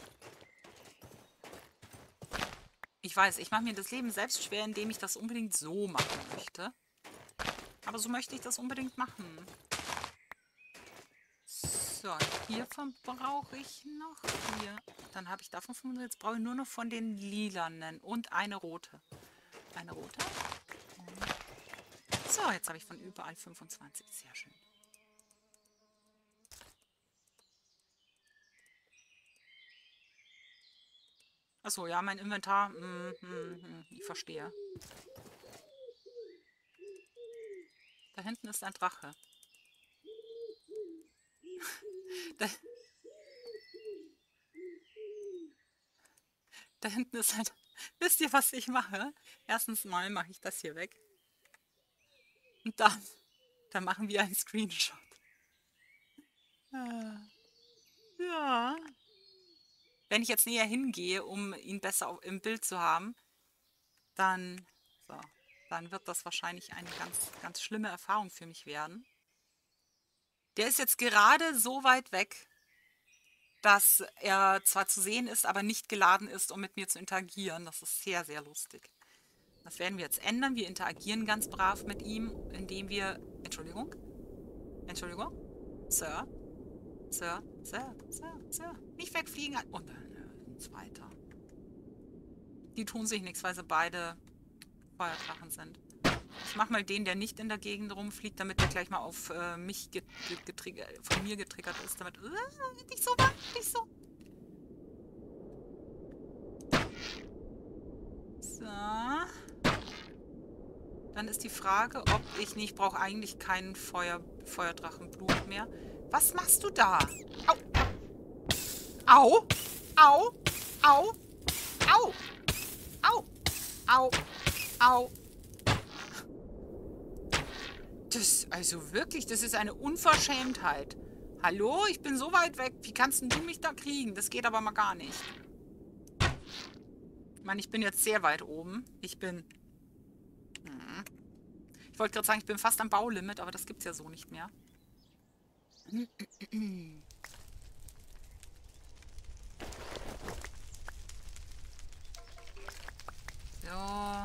Ich weiß, ich mache mir das Leben selbst schwer, indem ich das unbedingt so machen möchte. Aber so möchte ich das unbedingt machen. So, hiervon brauche ich noch. Hier. Dann habe ich davon fünfhundert. Jetzt brauche ich nur noch von den lilanen und eine rote. Eine rote. Und so, jetzt habe ich von überall fünfundzwanzig. Sehr schön. Achso, ja, mein Inventar. Mm, mm, mm, ich verstehe. Da hinten ist ein Drache. Da, da hinten ist halt... Wisst ihr, was ich mache? Erstens mal mache ich das hier weg. Und dann, dann machen wir einen Screenshot. Ja. Wenn ich jetzt näher hingehe, um ihn besser im Bild zu haben, dann, so, dann wird das wahrscheinlich eine ganz, ganz schlimme Erfahrung für mich werden. Der ist jetzt gerade so weit weg, dass er zwar zu sehen ist, aber nicht geladen ist, um mit mir zu interagieren. Das ist sehr, sehr lustig. Das werden wir jetzt ändern. Wir interagieren ganz brav mit ihm, indem wir... Entschuldigung? Entschuldigung? Sir? Sir? Sir? Sir? Sir? Nicht wegfliegen. Und dann ein zweiter. Die tun sich nichts, weil sie beide Feuerdrachen sind. Ich mache mal den, der nicht in der Gegend rumfliegt, damit der gleich mal auf äh, mich get getriggert, von mir getriggert ist. Damit, äh, nicht so, nicht so. So. Dann ist die Frage, ob ich nicht, ich brauche eigentlich keinen Feuer, Feuerdrachenblut mehr. Was machst du da? Au! Au! Au! Au! Au! Au! Au! Das, also wirklich, das ist eine Unverschämtheit. Hallo, ich bin so weit weg. Wie kannst denn du mich da kriegen? Das geht aber mal gar nicht. Ich meine, ich bin jetzt sehr weit oben. Ich bin... Hm. Ich wollte gerade sagen, ich bin fast am Baulimit, aber das gibt's ja so nicht mehr. So.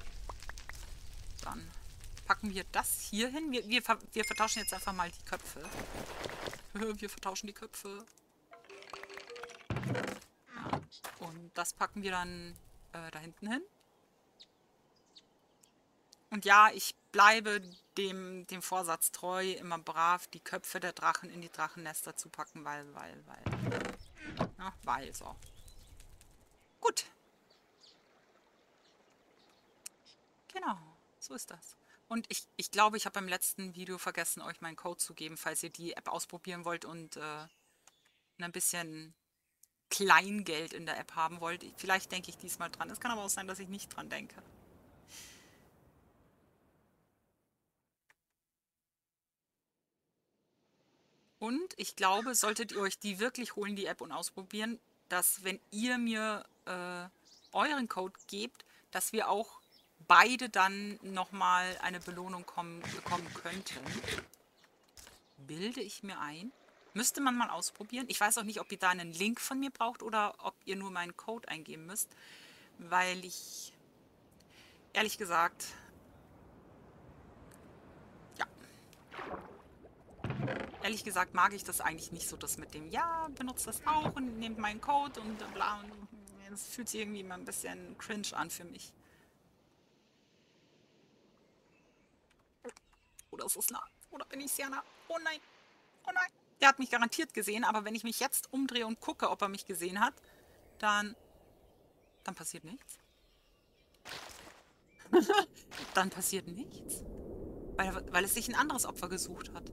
Dann packen wir das hier hin. Wir, wir, wir vertauschen jetzt einfach mal die Köpfe. Wir vertauschen die Köpfe. Ja. Und das packen wir dann äh, da hinten hin. Und ja, ich bleibe dem, dem Vorsatz treu, immer brav die Köpfe der Drachen in die Drachennester zu packen, weil, weil, weil. Ja, weil so. Gut. Genau, so ist das. Und ich, ich glaube, ich habe beim letzten Video vergessen, euch meinen Code zu geben, falls ihr die App ausprobieren wollt und äh, ein bisschen Kleingeld in der App haben wollt. Vielleicht denke ich diesmal dran. Es kann aber auch sein, dass ich nicht dran denke. Und ich glaube, solltet ihr euch die wirklich holen, die App, und ausprobieren, dass wenn ihr mir äh, euren Code gebt, dass wir auch beide dann nochmal eine Belohnung kommen, bekommen könnten. Bilde ich mir ein. Müsste man mal ausprobieren. Ich weiß auch nicht, ob ihr da einen Link von mir braucht oder ob ihr nur meinen Code eingeben müsst. Weil ich, ehrlich gesagt, ja, ehrlich gesagt mag ich das eigentlich nicht so, das mit dem, ja, benutzt das auch und nehmt meinen Code und bla. Und das fühlt sich irgendwie mal ein bisschen cringe an für mich. Oder ist es nah? Oder bin ich sehr nah? Oh nein, oh nein. Der hat mich garantiert gesehen, aber wenn ich mich jetzt umdrehe und gucke, ob er mich gesehen hat, dann, dann passiert nichts. Dann passiert nichts. Weil, weil es sich ein anderes Opfer gesucht hat.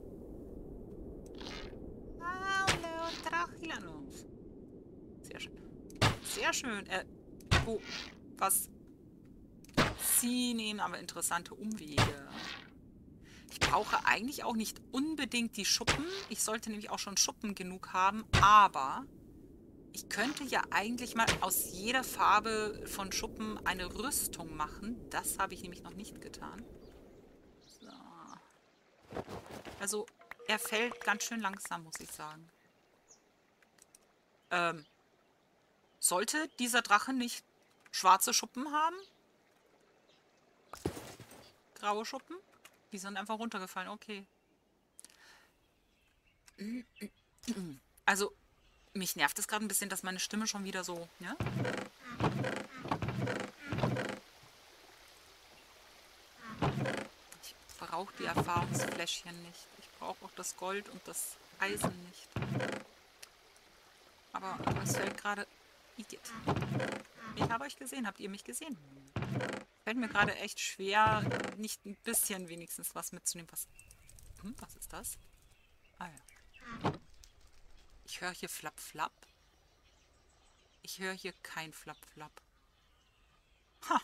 Hallo, Drachilanos. Sehr schön. Sehr schön. Äh, oh, was? Sie nehmen aber interessante Umwege. Ich brauche eigentlich auch nicht unbedingt die Schuppen. Ich sollte nämlich auch schon Schuppen genug haben. Aber ich könnte ja eigentlich mal aus jeder Farbe von Schuppen eine Rüstung machen. Das habe ich nämlich noch nicht getan. So. Also, er fällt ganz schön langsam, muss ich sagen. Ähm, sollte dieser Drache nicht schwarze Schuppen haben? Graue Schuppen? Die sind einfach runtergefallen, okay. Also, mich nervt es gerade ein bisschen, dass meine Stimme schon wieder so, ja? Ich brauche die Erfahrungsfläschchen nicht. Ich brauche auch das Gold und das Eisen nicht. Aber es fällt gerade... Igitt. Ich habe euch gesehen. Habt ihr mich gesehen? Fällt mir gerade echt schwer, nicht ein bisschen wenigstens was mitzunehmen. Was, hm, was ist das? Ah ja. Ich höre hier Flapp Flapp. Ich höre hier kein Flapp Flapp. Ha.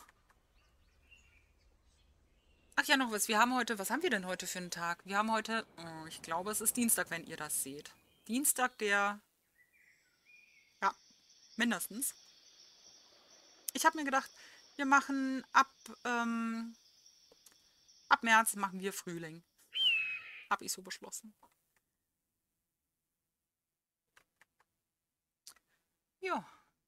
Ach ja, noch was. Wir haben heute, was haben wir denn heute für einen Tag? Wir haben heute, oh, ich glaube, es ist Dienstag, wenn ihr das seht. Dienstag, der, ja, mindestens. Ich habe mir gedacht, wir machen ab, ähm, ab März machen wir Frühling. Habe ich so beschlossen. Ja.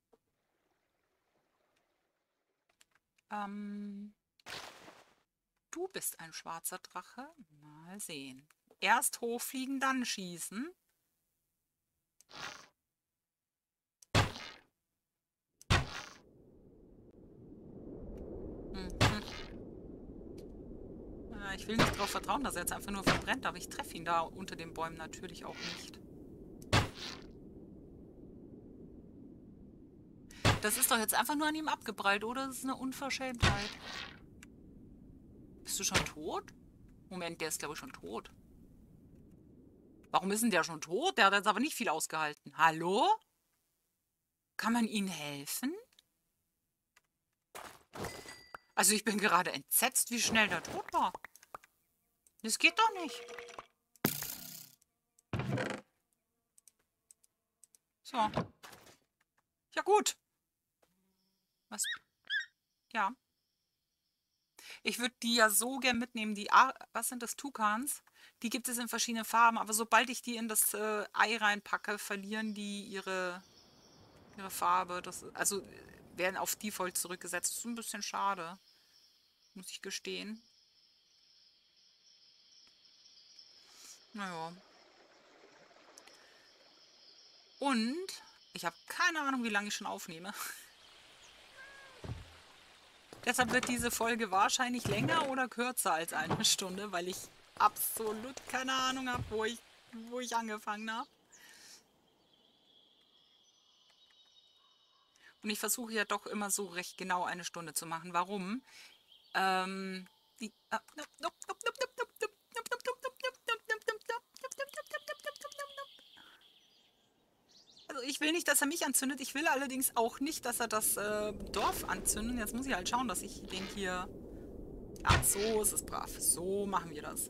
Ähm, du bist ein schwarzer Drache. Mal sehen. Erst hochfliegen, dann schießen. Mhm. Äh, ich will nicht darauf vertrauen, dass er jetzt einfach nur verbrennt, aber ich treffe ihn da unter den Bäumen natürlich auch nicht. Das ist doch jetzt einfach nur an ihm abgeprallt, oder? Das ist eine Unverschämtheit. Bist du schon tot? Moment, der ist, glaube ich, schon tot. Warum ist denn der schon tot? Der hat jetzt aber nicht viel ausgehalten. Hallo? Kann man ihnen helfen? Also ich bin gerade entsetzt, wie schnell der tot war. Das geht doch nicht. So. Ja, gut. Was? Ja. Ich würde die ja so gern mitnehmen. Die, A was sind das, Tukans? Die gibt es in verschiedenen Farben, aber sobald ich die in das äh, Ei reinpacke, verlieren die ihre, ihre Farbe. Das, also werden auf Default zurückgesetzt. Das ist ein bisschen schade, muss ich gestehen. Naja. Und ich habe keine Ahnung, wie lange ich schon aufnehme. Deshalb wird diese Folge wahrscheinlich länger oder kürzer als eine Stunde, weil ich absolut keine Ahnung habe, wo ich, wo ich angefangen habe. Und ich versuche ja doch immer so recht genau eine Stunde zu machen. Warum? Ähm, die, also ich will nicht, dass er mich anzündet. Ich will allerdings auch nicht, dass er das äh, Dorf anzündet. Jetzt muss ich halt schauen, dass ich den hier... Ach, so ist es brav. So machen wir das.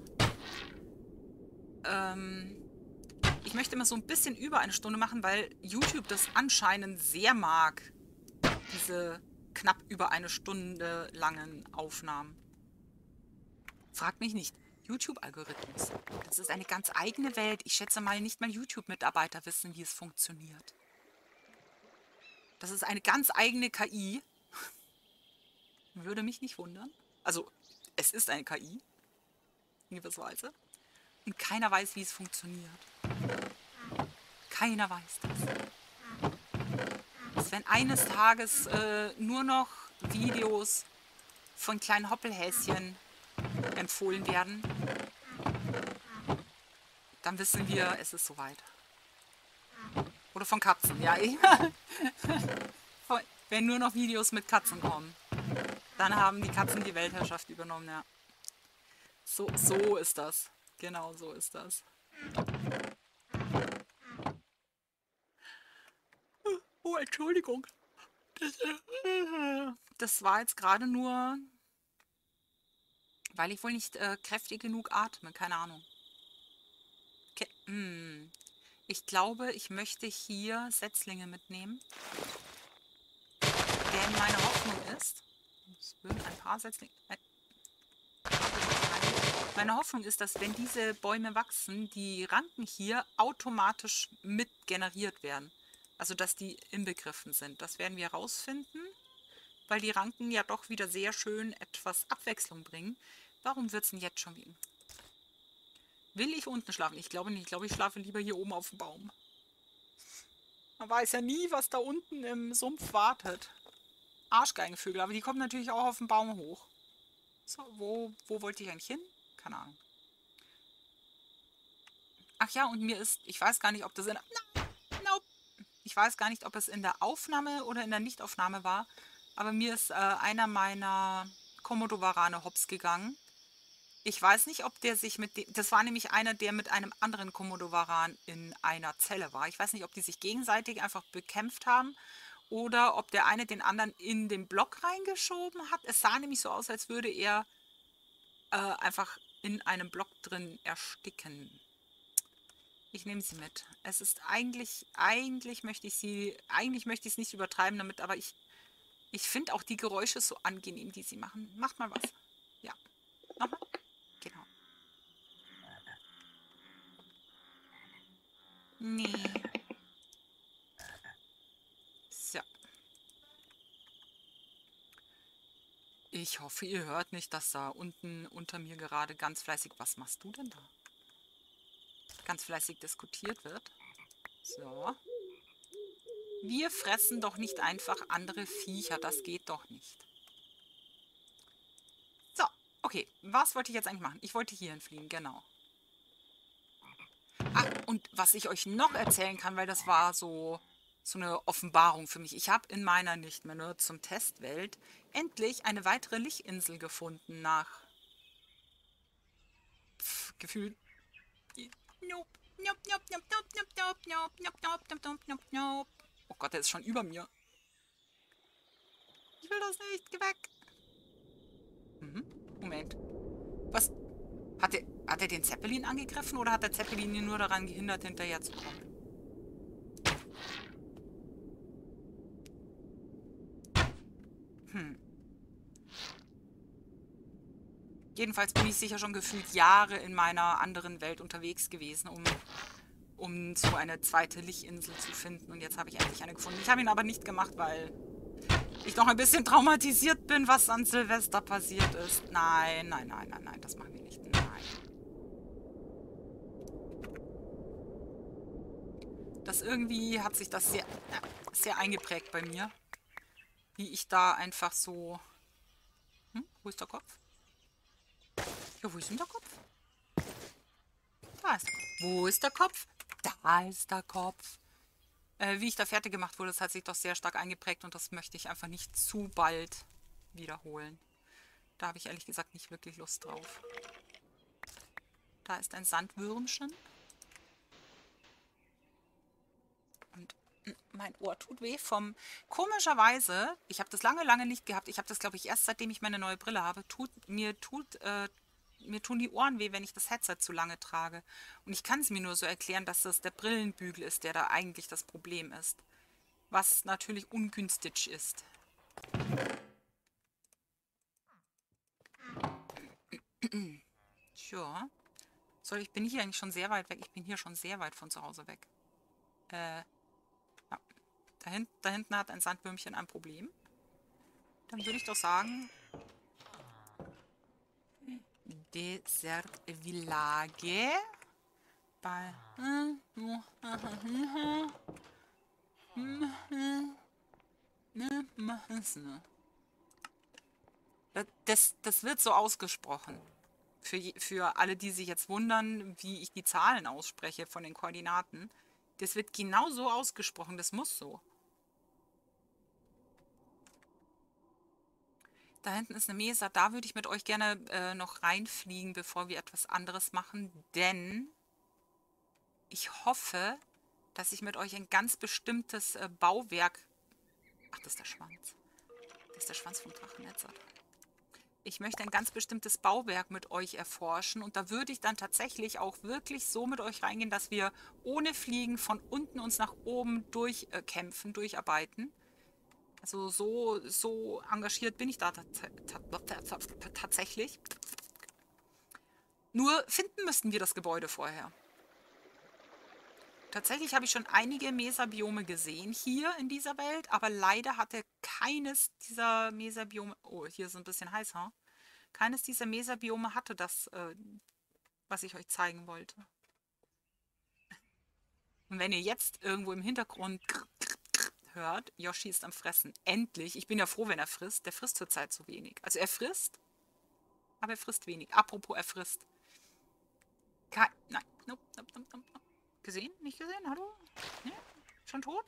Ähm, ich möchte immer so ein bisschen über eine Stunde machen, weil YouTube das anscheinend sehr mag. Diese knapp über eine Stunde langen Aufnahmen. Fragt mich nicht. YouTube-Algorithmus. Das ist eine ganz eigene Welt. Ich schätze mal, nicht mal YouTube-Mitarbeiter wissen, wie es funktioniert. Das ist eine ganz eigene K I. Würde mich nicht wundern. Also, es ist eine K I. In gewisser Weise. Und keiner weiß, wie es funktioniert. Keiner weiß das. Dass wenn eines Tages äh, nur noch Videos von kleinen Hoppelhäschen empfohlen werden, dann wissen wir, es ist soweit. Oder von Katzen, ja. Wenn nur noch Videos mit Katzen kommen, dann haben die Katzen die Weltherrschaft übernommen, ja. So, so ist das. Genau so ist das. Oh, Entschuldigung. Das, das war jetzt gerade nur, weil ich wohl nicht äh, kräftig genug atme. Keine Ahnung. Okay. Hm. Ich glaube, ich möchte hier Setzlinge mitnehmen. Denn meine Hoffnung ist, es würden ein paar Setzlinge... Meine Hoffnung ist, dass wenn diese Bäume wachsen, die Ranken hier automatisch mit generiert werden. Also dass die inbegriffen sind. Das werden wir herausfinden, weil die Ranken ja doch wieder sehr schön etwas Abwechslung bringen. Warum wird es denn jetzt schon gehen? Will ich unten schlafen? Ich glaube nicht. Ich glaube, ich schlafe lieber hier oben auf dem Baum. Man weiß ja nie, was da unten im Sumpf wartet. Arschgeigenvögel, aber die kommen natürlich auch auf den Baum hoch. So, wo, wo wollte ich eigentlich hin? Keine Ahnung. Ach ja, und mir ist, ich weiß gar nicht, ob das in der, no, nope. Ich weiß gar nicht, ob es in der Aufnahme oder in der Nichtaufnahme war, aber mir ist äh, einer meiner Komodo-Warane hops gegangen. Ich weiß nicht, ob der sich mit dem, das war nämlich einer, der mit einem anderen Komodo-Waran in einer Zelle war. Ich weiß nicht, ob die sich gegenseitig einfach bekämpft haben oder ob der eine den anderen in den Block reingeschoben hat. Es sah nämlich so aus, als würde er äh, einfach in einem Block drin ersticken. Ich nehme sie mit. Es ist eigentlich, eigentlich möchte ich sie, eigentlich möchte ich es nicht übertreiben damit, aber ich, ich finde auch die Geräusche so angenehm, die sie machen. Macht mal was. Ja. Nochmal. Genau. Nee. So. Ich hoffe, ihr hört nicht, dass da unten unter mir gerade ganz fleißig, was machst du denn da? Ganz fleißig diskutiert wird. So. Wir fressen doch nicht einfach andere Viecher, das geht doch nicht. So, okay, was wollte ich jetzt eigentlich machen? Ich wollte hierhin fliegen, genau. Ach, und was ich euch noch erzählen kann, weil das war so, so eine Offenbarung für mich. Ich habe in meiner nicht mehr nur zum Testwelt endlich eine weitere Lichtinsel gefunden nach pff, gefühlt. Nope. Nope, nope, nope, nope, nope, nope, nope, nope, nope, nope, nope, nope. Oh Gott, der ist schon über mir. Ich will das nicht. Geh weg. Mhm. Moment. Was? Hat er, hat er den Zeppelin angegriffen oder hat der Zeppelin ihn nur daran gehindert, hinterher zu kommen? Hm. Jedenfalls bin ich sicher schon gefühlt Jahre in meiner anderen Welt unterwegs gewesen, um, um so eine zweite Lichtinsel zu finden. Und jetzt habe ich endlich eine gefunden. Ich habe ihn aber nicht gemacht, weil ich noch ein bisschen traumatisiert bin, was an Silvester passiert ist. Nein, nein, nein, nein, nein, das machen wir nicht. Nein. Das irgendwie hat sich das sehr, sehr eingeprägt bei mir. Wie ich da einfach so... Hm, wo ist der Kopf? Ja, wo ist denn der Kopf? Da ist der Kopf. Wo ist der Kopf? Da ist der Kopf. Äh, wie ich da fertig gemacht wurde, das hat sich doch sehr stark eingeprägt und das möchte ich einfach nicht zu bald wiederholen. Da habe ich ehrlich gesagt nicht wirklich Lust drauf. Da ist ein Sandwürmchen. Und mein Ohr tut weh vom... Komischerweise, ich habe das lange, lange nicht gehabt. Ich habe das, glaube ich, erst seitdem ich meine neue Brille habe. Tut, mir, tut, äh, mir tun die Ohren weh, wenn ich das Headset zu lange trage. Und ich kann es mir nur so erklären, dass das der Brillenbügel ist, der da eigentlich das Problem ist. Was natürlich ungünstig ist. Tja. Soll ich bin hier eigentlich schon sehr weit weg. Ich bin hier schon sehr weit von zu Hause weg. Äh, ja. Da, hin, da hinten hat ein Sandwürmchen ein Problem. Dann würde ich doch sagen... Desert Village. Bei... Das, das wird so ausgesprochen. Für, für alle, die sich jetzt wundern, wie ich die Zahlen ausspreche von den Koordinaten. Das wird genau so ausgesprochen. Das muss so. Da hinten ist eine Mesa. Da würde ich mit euch gerne äh, noch reinfliegen, bevor wir etwas anderes machen. Denn ich hoffe, dass ich mit euch ein ganz bestimmtes äh, Bauwerk... Ach, das ist der Schwanz. Das ist der Schwanz vom Drachennetzer. Ich möchte ein ganz bestimmtes Bauwerk mit euch erforschen. Und da würde ich dann tatsächlich auch wirklich so mit euch reingehen, dass wir ohne Fliegen von unten uns nach oben durchkämpfen, äh, durcharbeiten. Also so, so engagiert bin ich da tatsächlich. Nur finden müssten wir das Gebäude vorher. Tatsächlich habe ich schon einige Mesa-Biome gesehen hier in dieser Welt, aber leider hatte keines dieser Mesa-Biome... Oh, hier ist ein bisschen heißer. Keines dieser Mesa-Biome hatte das, äh, was ich euch zeigen wollte. Und wenn ihr jetzt irgendwo im Hintergrund hört, Yoshi ist am Fressen. Endlich. Ich bin ja froh, wenn er frisst. Der frisst zurzeit so wenig. Also er frisst, aber er frisst wenig. Apropos, er frisst. Kein, nein. Nope, nope, nope, nope. Gesehen? Nicht gesehen? Hallo? Ja? Schon tot?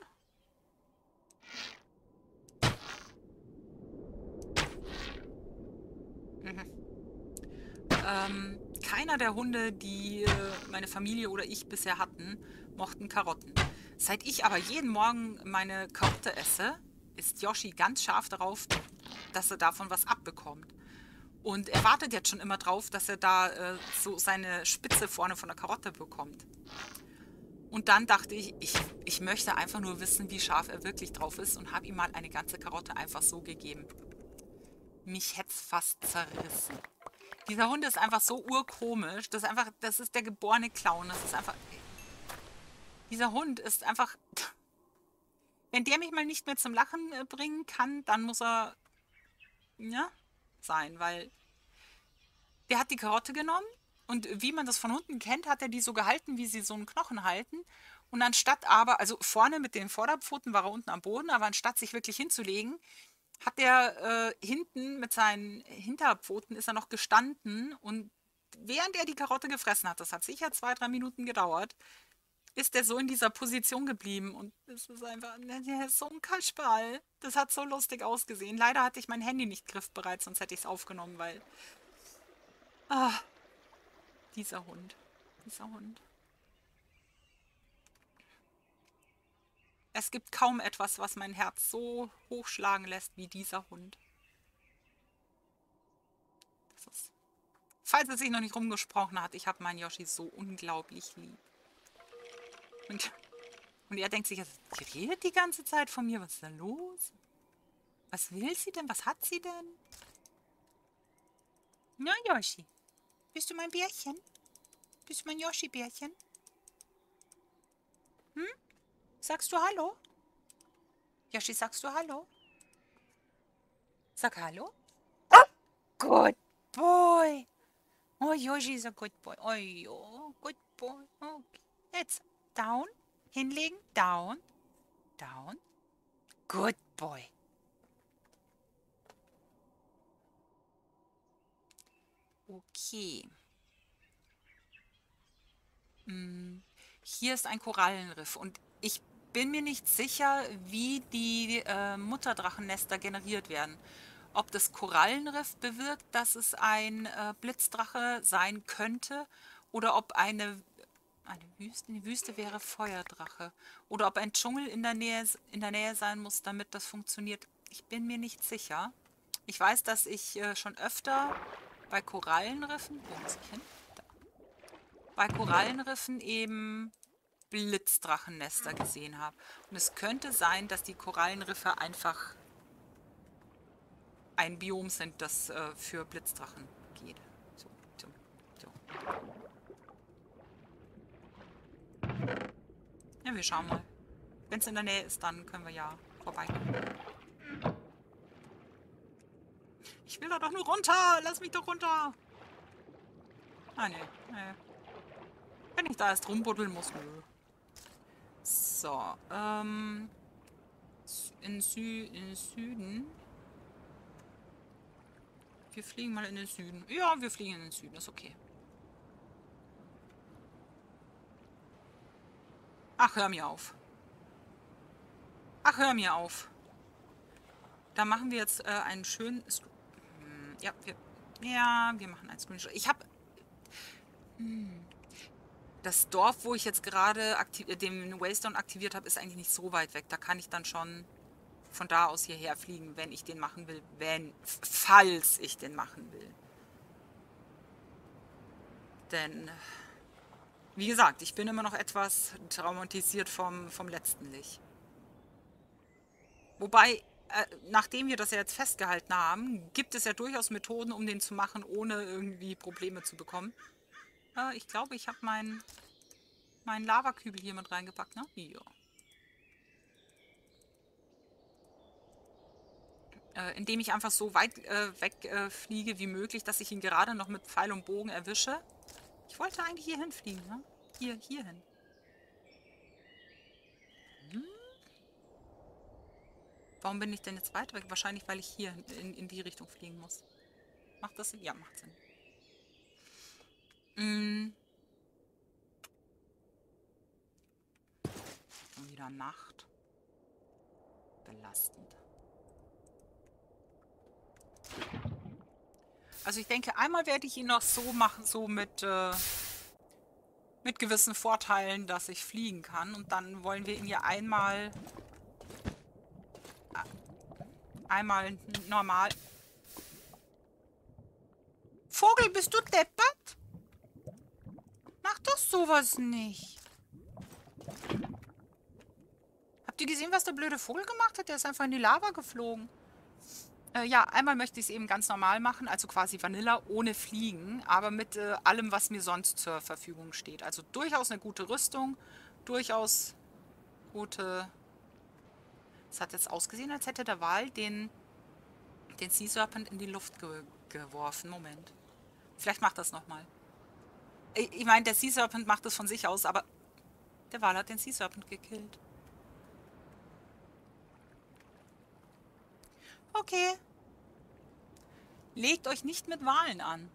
Mhm. Ähm, keiner der Hunde, die äh, meine Familie oder ich bisher hatten, mochten Karotten. Seit ich aber jeden Morgen meine Karotte esse, ist Yoshi ganz scharf darauf, dass er davon was abbekommt. Und er wartet jetzt schon immer drauf, dass er da äh, so seine Spitze vorne von der Karotte bekommt. Und dann dachte ich, ich, ich möchte einfach nur wissen, wie scharf er wirklich drauf ist und habe ihm mal eine ganze Karotte einfach so gegeben. Mich hätte es fast zerrissen. Dieser Hund ist einfach so urkomisch. Das ist einfach, das ist der geborene Clown. Das ist einfach... Dieser Hund ist einfach... Wenn der mich mal nicht mehr zum Lachen bringen kann, dann muss er... Ja, sein, weil... Der hat die Karotte genommen und wie man das von Hunden kennt, hat er die so gehalten, wie sie so einen Knochen halten. Und anstatt aber, also vorne mit den Vorderpfoten war er unten am Boden, aber anstatt sich wirklich hinzulegen, hat er äh, hinten mit seinen Hinterpfoten ist er noch gestanden und während er die Karotte gefressen hat, das hat sicher zwei, drei Minuten gedauert, ist er so in dieser Position geblieben und es ist einfach, der ist so ein Kasperl. Das hat so lustig ausgesehen. Leider hatte ich mein Handy nicht griffbereit, sonst hätte ich es aufgenommen, weil... Ah, dieser Hund. Dieser Hund. Es gibt kaum etwas, was mein Herz so hochschlagen lässt wie dieser Hund. Das ist Falls er sich noch nicht rumgesprochen hat, ich habe meinen Yoshi so unglaublich lieb. Und, und er denkt sich jetzt, die redet die ganze Zeit von mir. Was ist denn los? Was will sie denn? Was hat sie denn? Na, Yoshi. Bist du mein Bärchen? Bist du mein Yoshi-Bärchen? Hm? Sagst du Hallo? Yoshi, sagst du Hallo? Sag Hallo. Good boy. Oh, Yoshi is a good boy. Oh, jo, good boy. Okay. Jetzt down. Hinlegen. Down. Down. Good boy. Okay. Hm. Hier ist ein Korallenriff und ich bin mir nicht sicher, wie die äh, Mutterdrachennester generiert werden. Ob das Korallenriff bewirkt, dass es ein äh, Blitzdrache sein könnte oder ob eine, eine Wüste, die Wüste wäre Feuerdrache oder ob ein Dschungel in der Nähe, in der Nähe sein muss, damit das funktioniert. Ich bin mir nicht sicher. Ich weiß, dass ich äh, schon öfter bei Korallenriffen, wo muss ich hin? Da. Bei Korallenriffen eben Blitzdrachennester gesehen habe. Und es könnte sein, dass die Korallenriffe einfach ein Biom sind, das äh, für Blitzdrachen geht. So, so, so. Ja, wir schauen mal. Wenn es in der Nähe ist, dann können wir ja vorbeikommen. Ich will da doch nur runter! Lass mich doch runter! Ah, nee. nee. Wenn ich da erst rumbuddeln muss, nö. So, ähm... In, Sü in Süden... Wir fliegen mal in den Süden. Ja, wir fliegen in den Süden, ist okay. Ach, hör mir auf. Ach, hör mir auf. Da machen wir jetzt äh, einen schönen... Hm, ja, wir, ja, wir machen einen Screenshot. Ich habe... Hm, das Dorf, wo ich jetzt gerade den Waystone aktiviert habe, ist eigentlich nicht so weit weg. Da kann ich dann schon von da aus hierher fliegen, wenn ich den machen will. Wenn, falls ich den machen will. Denn, wie gesagt, ich bin immer noch etwas traumatisiert vom, vom letzten Licht. Wobei, äh, nachdem wir das ja jetzt festgehalten haben, gibt es ja durchaus Methoden, um den zu machen, ohne irgendwie Probleme zu bekommen. Äh, ich glaube, ich habe meinen mein Lavakübel hier mit reingepackt, ne? Ja. Äh, indem ich einfach so weit äh, wegfliege äh, wie möglich, dass ich ihn gerade noch mit Pfeil und Bogen erwische. Ich wollte eigentlich hier hinfliegen, ne? Hier, hier hin. Hm? Warum bin ich denn jetzt weit weg? Wahrscheinlich, weil ich hier in, in die Richtung fliegen muss. Macht das Sinn? Ja, macht Sinn. Hm. Schon wieder Nacht. Belastend. Also ich denke, einmal werde ich ihn noch so machen, so mit, äh, mit gewissen Vorteilen, dass ich fliegen kann. Und dann wollen wir ihn ja einmal, einmal normal... Vogel, bist du deppert? Mach doch sowas nicht. Habt ihr gesehen, was der blöde Vogel gemacht hat? Der ist einfach in die Lava geflogen. Äh, ja, einmal möchte ich es eben ganz normal machen, also quasi Vanilla ohne Fliegen, aber mit äh, allem, was mir sonst zur Verfügung steht. Also durchaus eine gute Rüstung, durchaus gute... Es hat jetzt ausgesehen, als hätte der Wal den, den Sea Serpent in die Luft ge geworfen. Moment. Vielleicht macht das nochmal. Ich, ich meine, der Sea Serpent macht das von sich aus, aber der Wal hat den Sea Serpent gekillt. Okay. Legt euch nicht mit Walen an.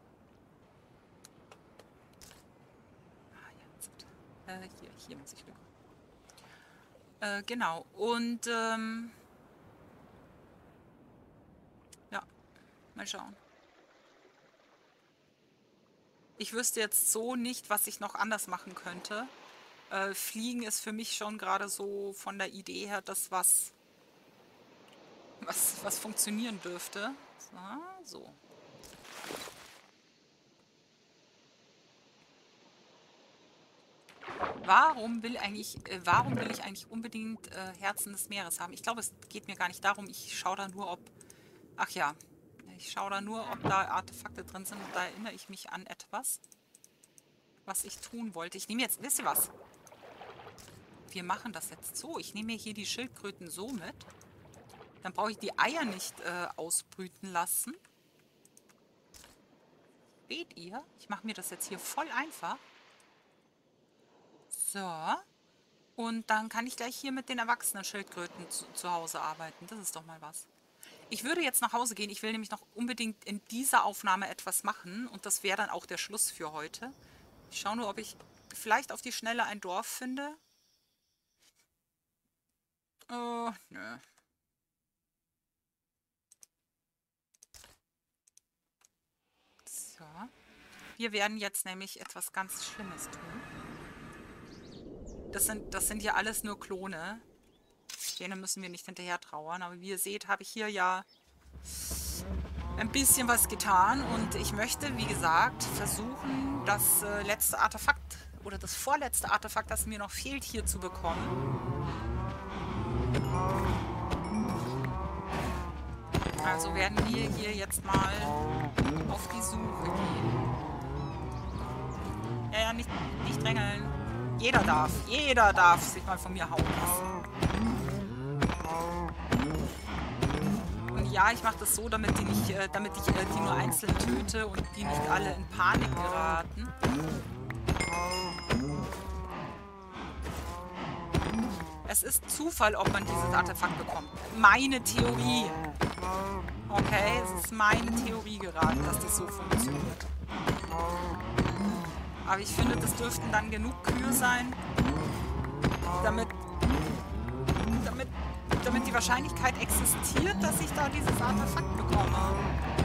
Ah, ja, jetzt, äh, hier, hier muss ich bekommen. Äh, genau. Und, ähm, ja, mal schauen. Ich wüsste jetzt so nicht, was ich noch anders machen könnte. Äh, Fliegen ist für mich schon gerade so von der Idee her das, was, was, was funktionieren dürfte. So, so. Warum will eigentlich, äh, warum will ich eigentlich unbedingt äh, Herzen des Meeres haben? Ich glaube, es geht mir gar nicht darum. Ich schaue da nur, ob... Ach ja, ich schaue da nur, ob da Artefakte drin sind. Und da erinnere ich mich an etwas, was ich tun wollte. Ich nehme jetzt... Wisst ihr was? Wir machen das jetzt so. Ich nehme mir hier die Schildkröten so mit. Dann brauche ich die Eier nicht äh, ausbrüten lassen. Seht ihr? Ich mache mir das jetzt hier voll einfach. So. Und dann kann ich gleich hier mit den erwachsenen Schildkröten zu, zu Hause arbeiten. Das ist doch mal was. Ich würde jetzt nach Hause gehen. Ich will nämlich noch unbedingt in dieser Aufnahme etwas machen. Und das wäre dann auch der Schluss für heute. Ich schaue nur, ob ich vielleicht auf die Schnelle ein Dorf finde. Oh, nö. So. Wir werden jetzt nämlich etwas ganz Schlimmes tun. Das sind, das sind ja alles nur Klone. Denen müssen wir nicht hinterher trauern. Aber wie ihr seht, habe ich hier ja ein bisschen was getan. Und ich möchte, wie gesagt, versuchen, das äh, letzte Artefakt oder das vorletzte Artefakt, das mir noch fehlt, hier zu bekommen. Also werden wir hier jetzt mal auf die Suche gehen. Ja, ja, nicht, nicht drängeln. Jeder darf, jeder darf sich mal von mir hauen lassen. Und ja, ich mache das so, damit die nicht, äh, damit ich äh, die nur einzeln töte und die nicht alle in Panik geraten. Es ist Zufall, ob man dieses Artefakt bekommt. Meine Theorie. Okay, es ist meine Theorie gerade, dass das so funktioniert. Aber ich finde, das dürften dann genug Kühe sein, damit, damit, damit die Wahrscheinlichkeit existiert, dass ich da dieses Artefakt bekomme.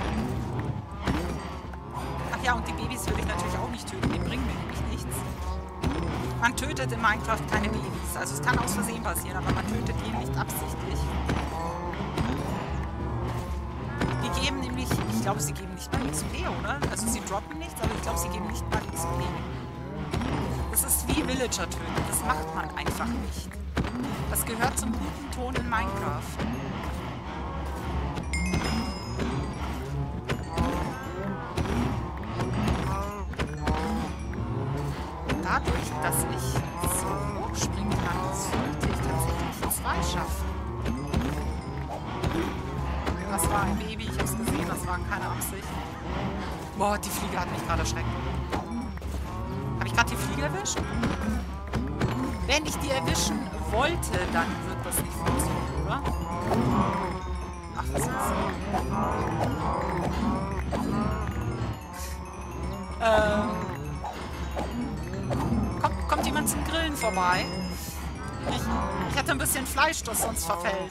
Ach ja, und die Babys würde ich natürlich auch nicht töten, die bringen mir nämlich nichts. Man tötet in Minecraft keine Babys. Also es kann aus Versehen passieren, aber man tötet die nicht absichtlich. Die geben nämlich, ich glaube, sie geben nicht mal X P, oder? Also sie droppen nichts, aber ich glaube, sie geben nicht mal X P. Das ist wie Villager töten. Das macht man einfach nicht. Das gehört zum guten Ton in Minecraft. Dadurch, dass ich so hoch springen kann, sollte ich tatsächlich zwei schaffen. Das war ein Baby, ich habe es gesehen, das war keine Absicht. Boah, die Fliege hat mich gerade erschreckt. Habe ich gerade die Fliege erwischt? Wenn ich die erwischen wollte, dann wird das nicht funktionieren, oder? Ach, was ist das? Ähm... Kommt, kommt jemand zum Grillen vorbei? Ich, ich hätte ein bisschen Fleisch, das sonst verfällt.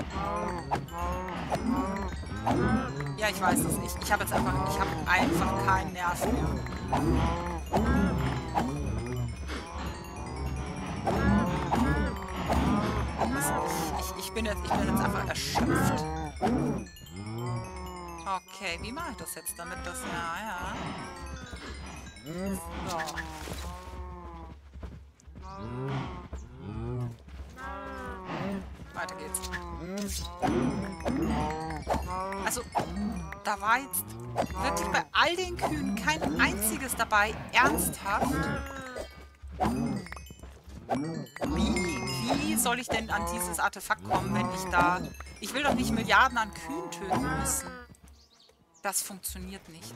Ja, ich weiß es nicht. Ich habe jetzt einfach, ich habe einfach keinen Nerv mehr. Ich, ich, ich, bin jetzt, ich bin jetzt einfach erschöpft. Okay, wie mache ich das jetzt, damit das... Ja, ja. So. Weiter geht's. Also, da war jetzt wirklich bei all den Kühen kein einziges dabei ernsthaft. Wie, wie soll ich denn an dieses Artefakt kommen, wenn ich da... Ich will doch nicht Milliarden an Kühen töten müssen. Das funktioniert nicht.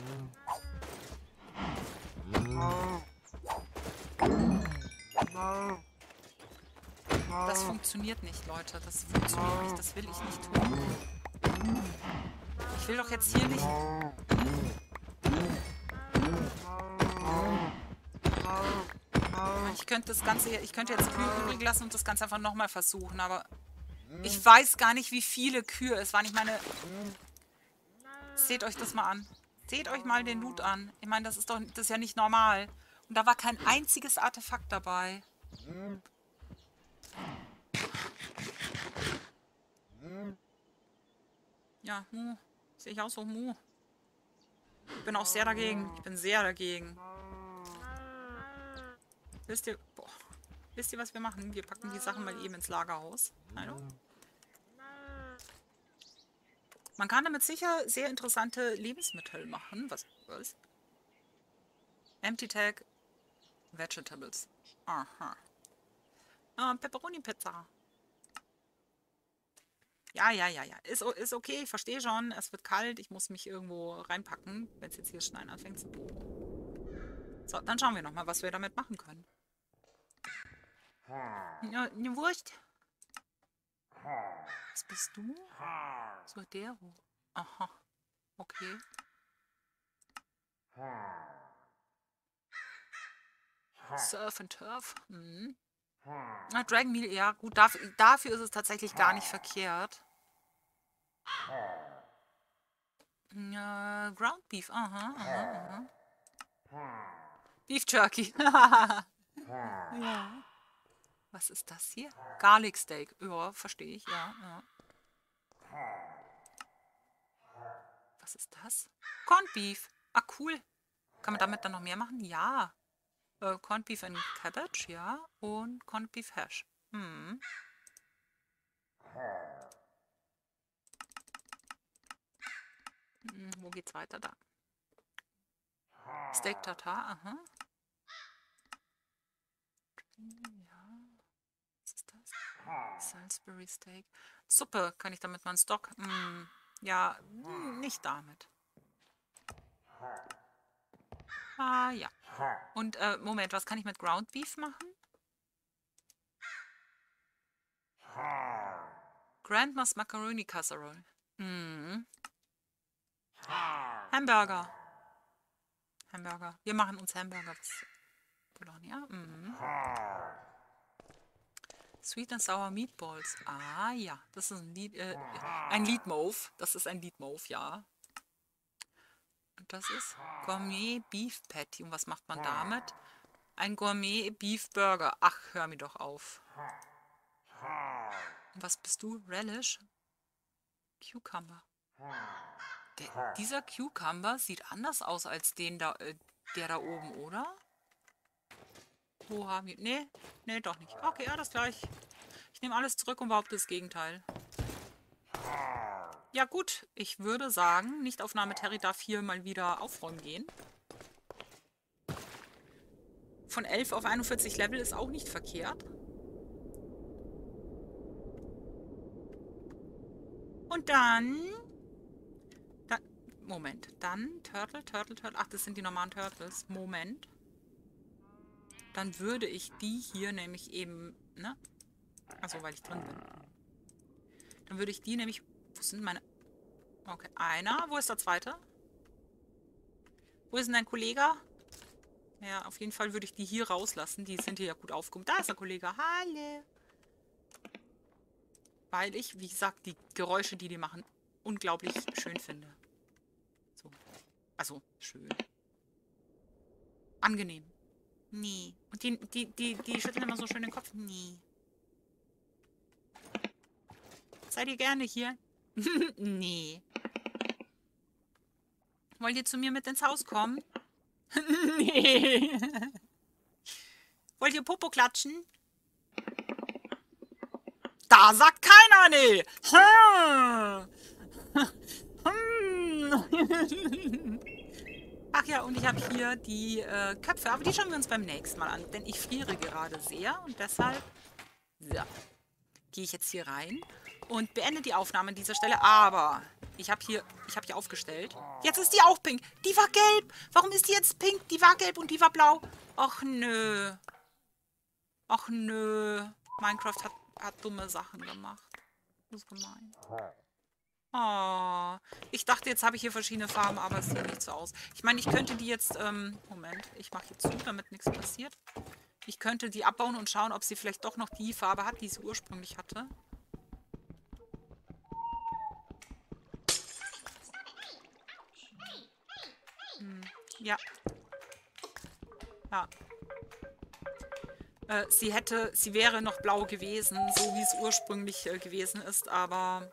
Das funktioniert nicht, Leute. Das funktioniert nicht. Das will ich nicht tun. Ich will doch jetzt hier nicht... Ich könnte das Ganze... Ich könnte jetzt Kühe übrig lassen und das Ganze einfach nochmal versuchen, aber... Ich weiß gar nicht, wie viele Kühe es waren. Ich meine... Seht euch das mal an. Seht euch mal den Loot an. Ich meine, das ist doch... Das ist ja nicht normal. Und da war kein einziges Artefakt dabei. Ja, Mu. Sehe ich auch so, Mu. Ich bin auch sehr dagegen. Ich bin sehr dagegen. Wisst ihr, boah, wisst ihr, was wir machen? Wir packen die Sachen mal eben ins Lagerhaus. Hallo? Man kann damit sicher sehr interessante Lebensmittel machen. Was? Was? Empty Tag Vegetables. Aha. Ah, Pepperoni-Pizza. Ja, ja, ja, ja. Ist, ist okay, ich verstehe schon. Es wird kalt, ich muss mich irgendwo reinpacken, wenn es jetzt hier schneien anfängt. So, dann schauen wir nochmal, was wir damit machen können. Ja, eine Wurst. Was bist du? So, der. Aha. Okay. Surf and Turf. Mhm. Ah, Dragon Meal, ja gut, dafür, dafür ist es tatsächlich gar nicht verkehrt. Äh, Ground Beef, aha, aha, aha. Beef Jerky. Ja. Was ist das hier? Garlic Steak. Ja, verstehe ich, ja, ja. Was ist das? Corned Beef. Ah, cool. Kann man damit dann noch mehr machen? Ja. Äh, Corned Beef and Cabbage, ja. Und Corned Beef Hash. Hm. Hm, wo geht's weiter? Da. Steak Tartar, aha. Ja. Was ist das? Salisbury Steak. Suppe. Kann ich damit mal einen Stock? Hm. Ja, nicht damit. Ah, ja. Und, äh, Moment, was kann ich mit Ground Beef machen? Grandma's Macaroni Casserole. Mhm. Hamburger. Hamburger. Wir machen uns Hamburger. Bologna. Mhm. Sweet and Sour Meatballs. Ah, ja. Das ist ein Lied, äh, ein Leadmove. Das ist ein Leadmove, ja. Und das ist Gourmet Beef Patty. Und was macht man damit? Ein Gourmet Beef Burger. Ach, hör mir doch auf. Und was bist du? Relish? Cucumber. Der, dieser Cucumber sieht anders aus als den da, äh, der da oben, oder? Wo haben wir... Nee, nee, doch nicht. Okay, alles gleich. Ich nehme alles zurück und behaupte das Gegenteil. Ja gut, ich würde sagen, Nichtaufnahme Terry darf hier mal wieder aufräumen gehen. Von elf auf einundvierzig Level ist auch nicht verkehrt. Und dann... dann Moment. Dann Turtle, Turtle, Turtle. Ach, das sind die normalen Turtles. Moment. Dann würde ich die hier nämlich eben... Ne? Achso, weil ich drin bin. Dann würde ich die nämlich... Wo sind meine... Okay, einer. Wo ist der zweite? Wo ist denn dein Kollege? Ja, auf jeden Fall würde ich die hier rauslassen. Die sind hier ja gut aufgekommen. Da ist der Kollege. Hallo. Weil ich, wie gesagt, die Geräusche, die die machen, unglaublich schön finde. So. Also, schön. Angenehm. Nee. Und die, die, die, die schütteln immer so schön den Kopf. Nee. Seid ihr gerne hier? Nee. Wollt ihr zu mir mit ins Haus kommen? Nee. Wollt ihr Popo klatschen? Da sagt keiner nee. Ach ja, und ich habe hier die äh, Köpfe, aber die schauen wir uns beim nächsten Mal an, denn ich friere gerade sehr und deshalb ja, gehe ich jetzt hier rein und beende die Aufnahme an dieser Stelle, aber ich habe hier, ich habe hier aufgestellt. Jetzt ist die auch pink. Die war gelb. Warum ist die jetzt pink? Die war gelb und die war blau. Ach nö. Ach nö. Minecraft hat, hat dumme Sachen gemacht. Das ist gemein. Oh, ich dachte, jetzt habe ich hier verschiedene Farben, aber es sieht nicht so aus. Ich meine, ich könnte die jetzt, ähm, Moment, ich mache hier zu, damit nichts passiert. Ich könnte die abbauen und schauen, ob sie vielleicht doch noch die Farbe hat, die sie ursprünglich hatte. Hm, ja. Ja. Äh, sie hätte, sie wäre noch blau gewesen, so wie es ursprünglich äh, gewesen ist, aber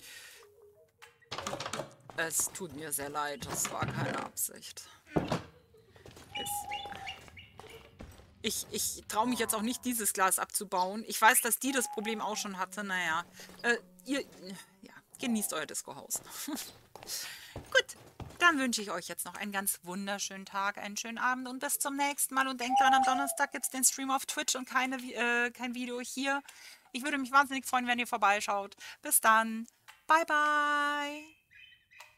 es tut mir sehr leid, das war keine Absicht. Es, Ich, ich traue mich jetzt auch nicht, dieses Glas abzubauen. Ich weiß, dass die das Problem auch schon hatte. Naja, äh, ihr, ja, genießt euer Disco-Haus. Gut, dann wünsche ich euch jetzt noch einen ganz wunderschönen Tag, einen schönen Abend und bis zum nächsten Mal. Und denkt dran, am Donnerstag gibt es den Stream auf Twitch und keine, äh, kein Video hier. Ich würde mich wahnsinnig freuen, wenn ihr vorbeischaut. Bis dann. Bye, bye.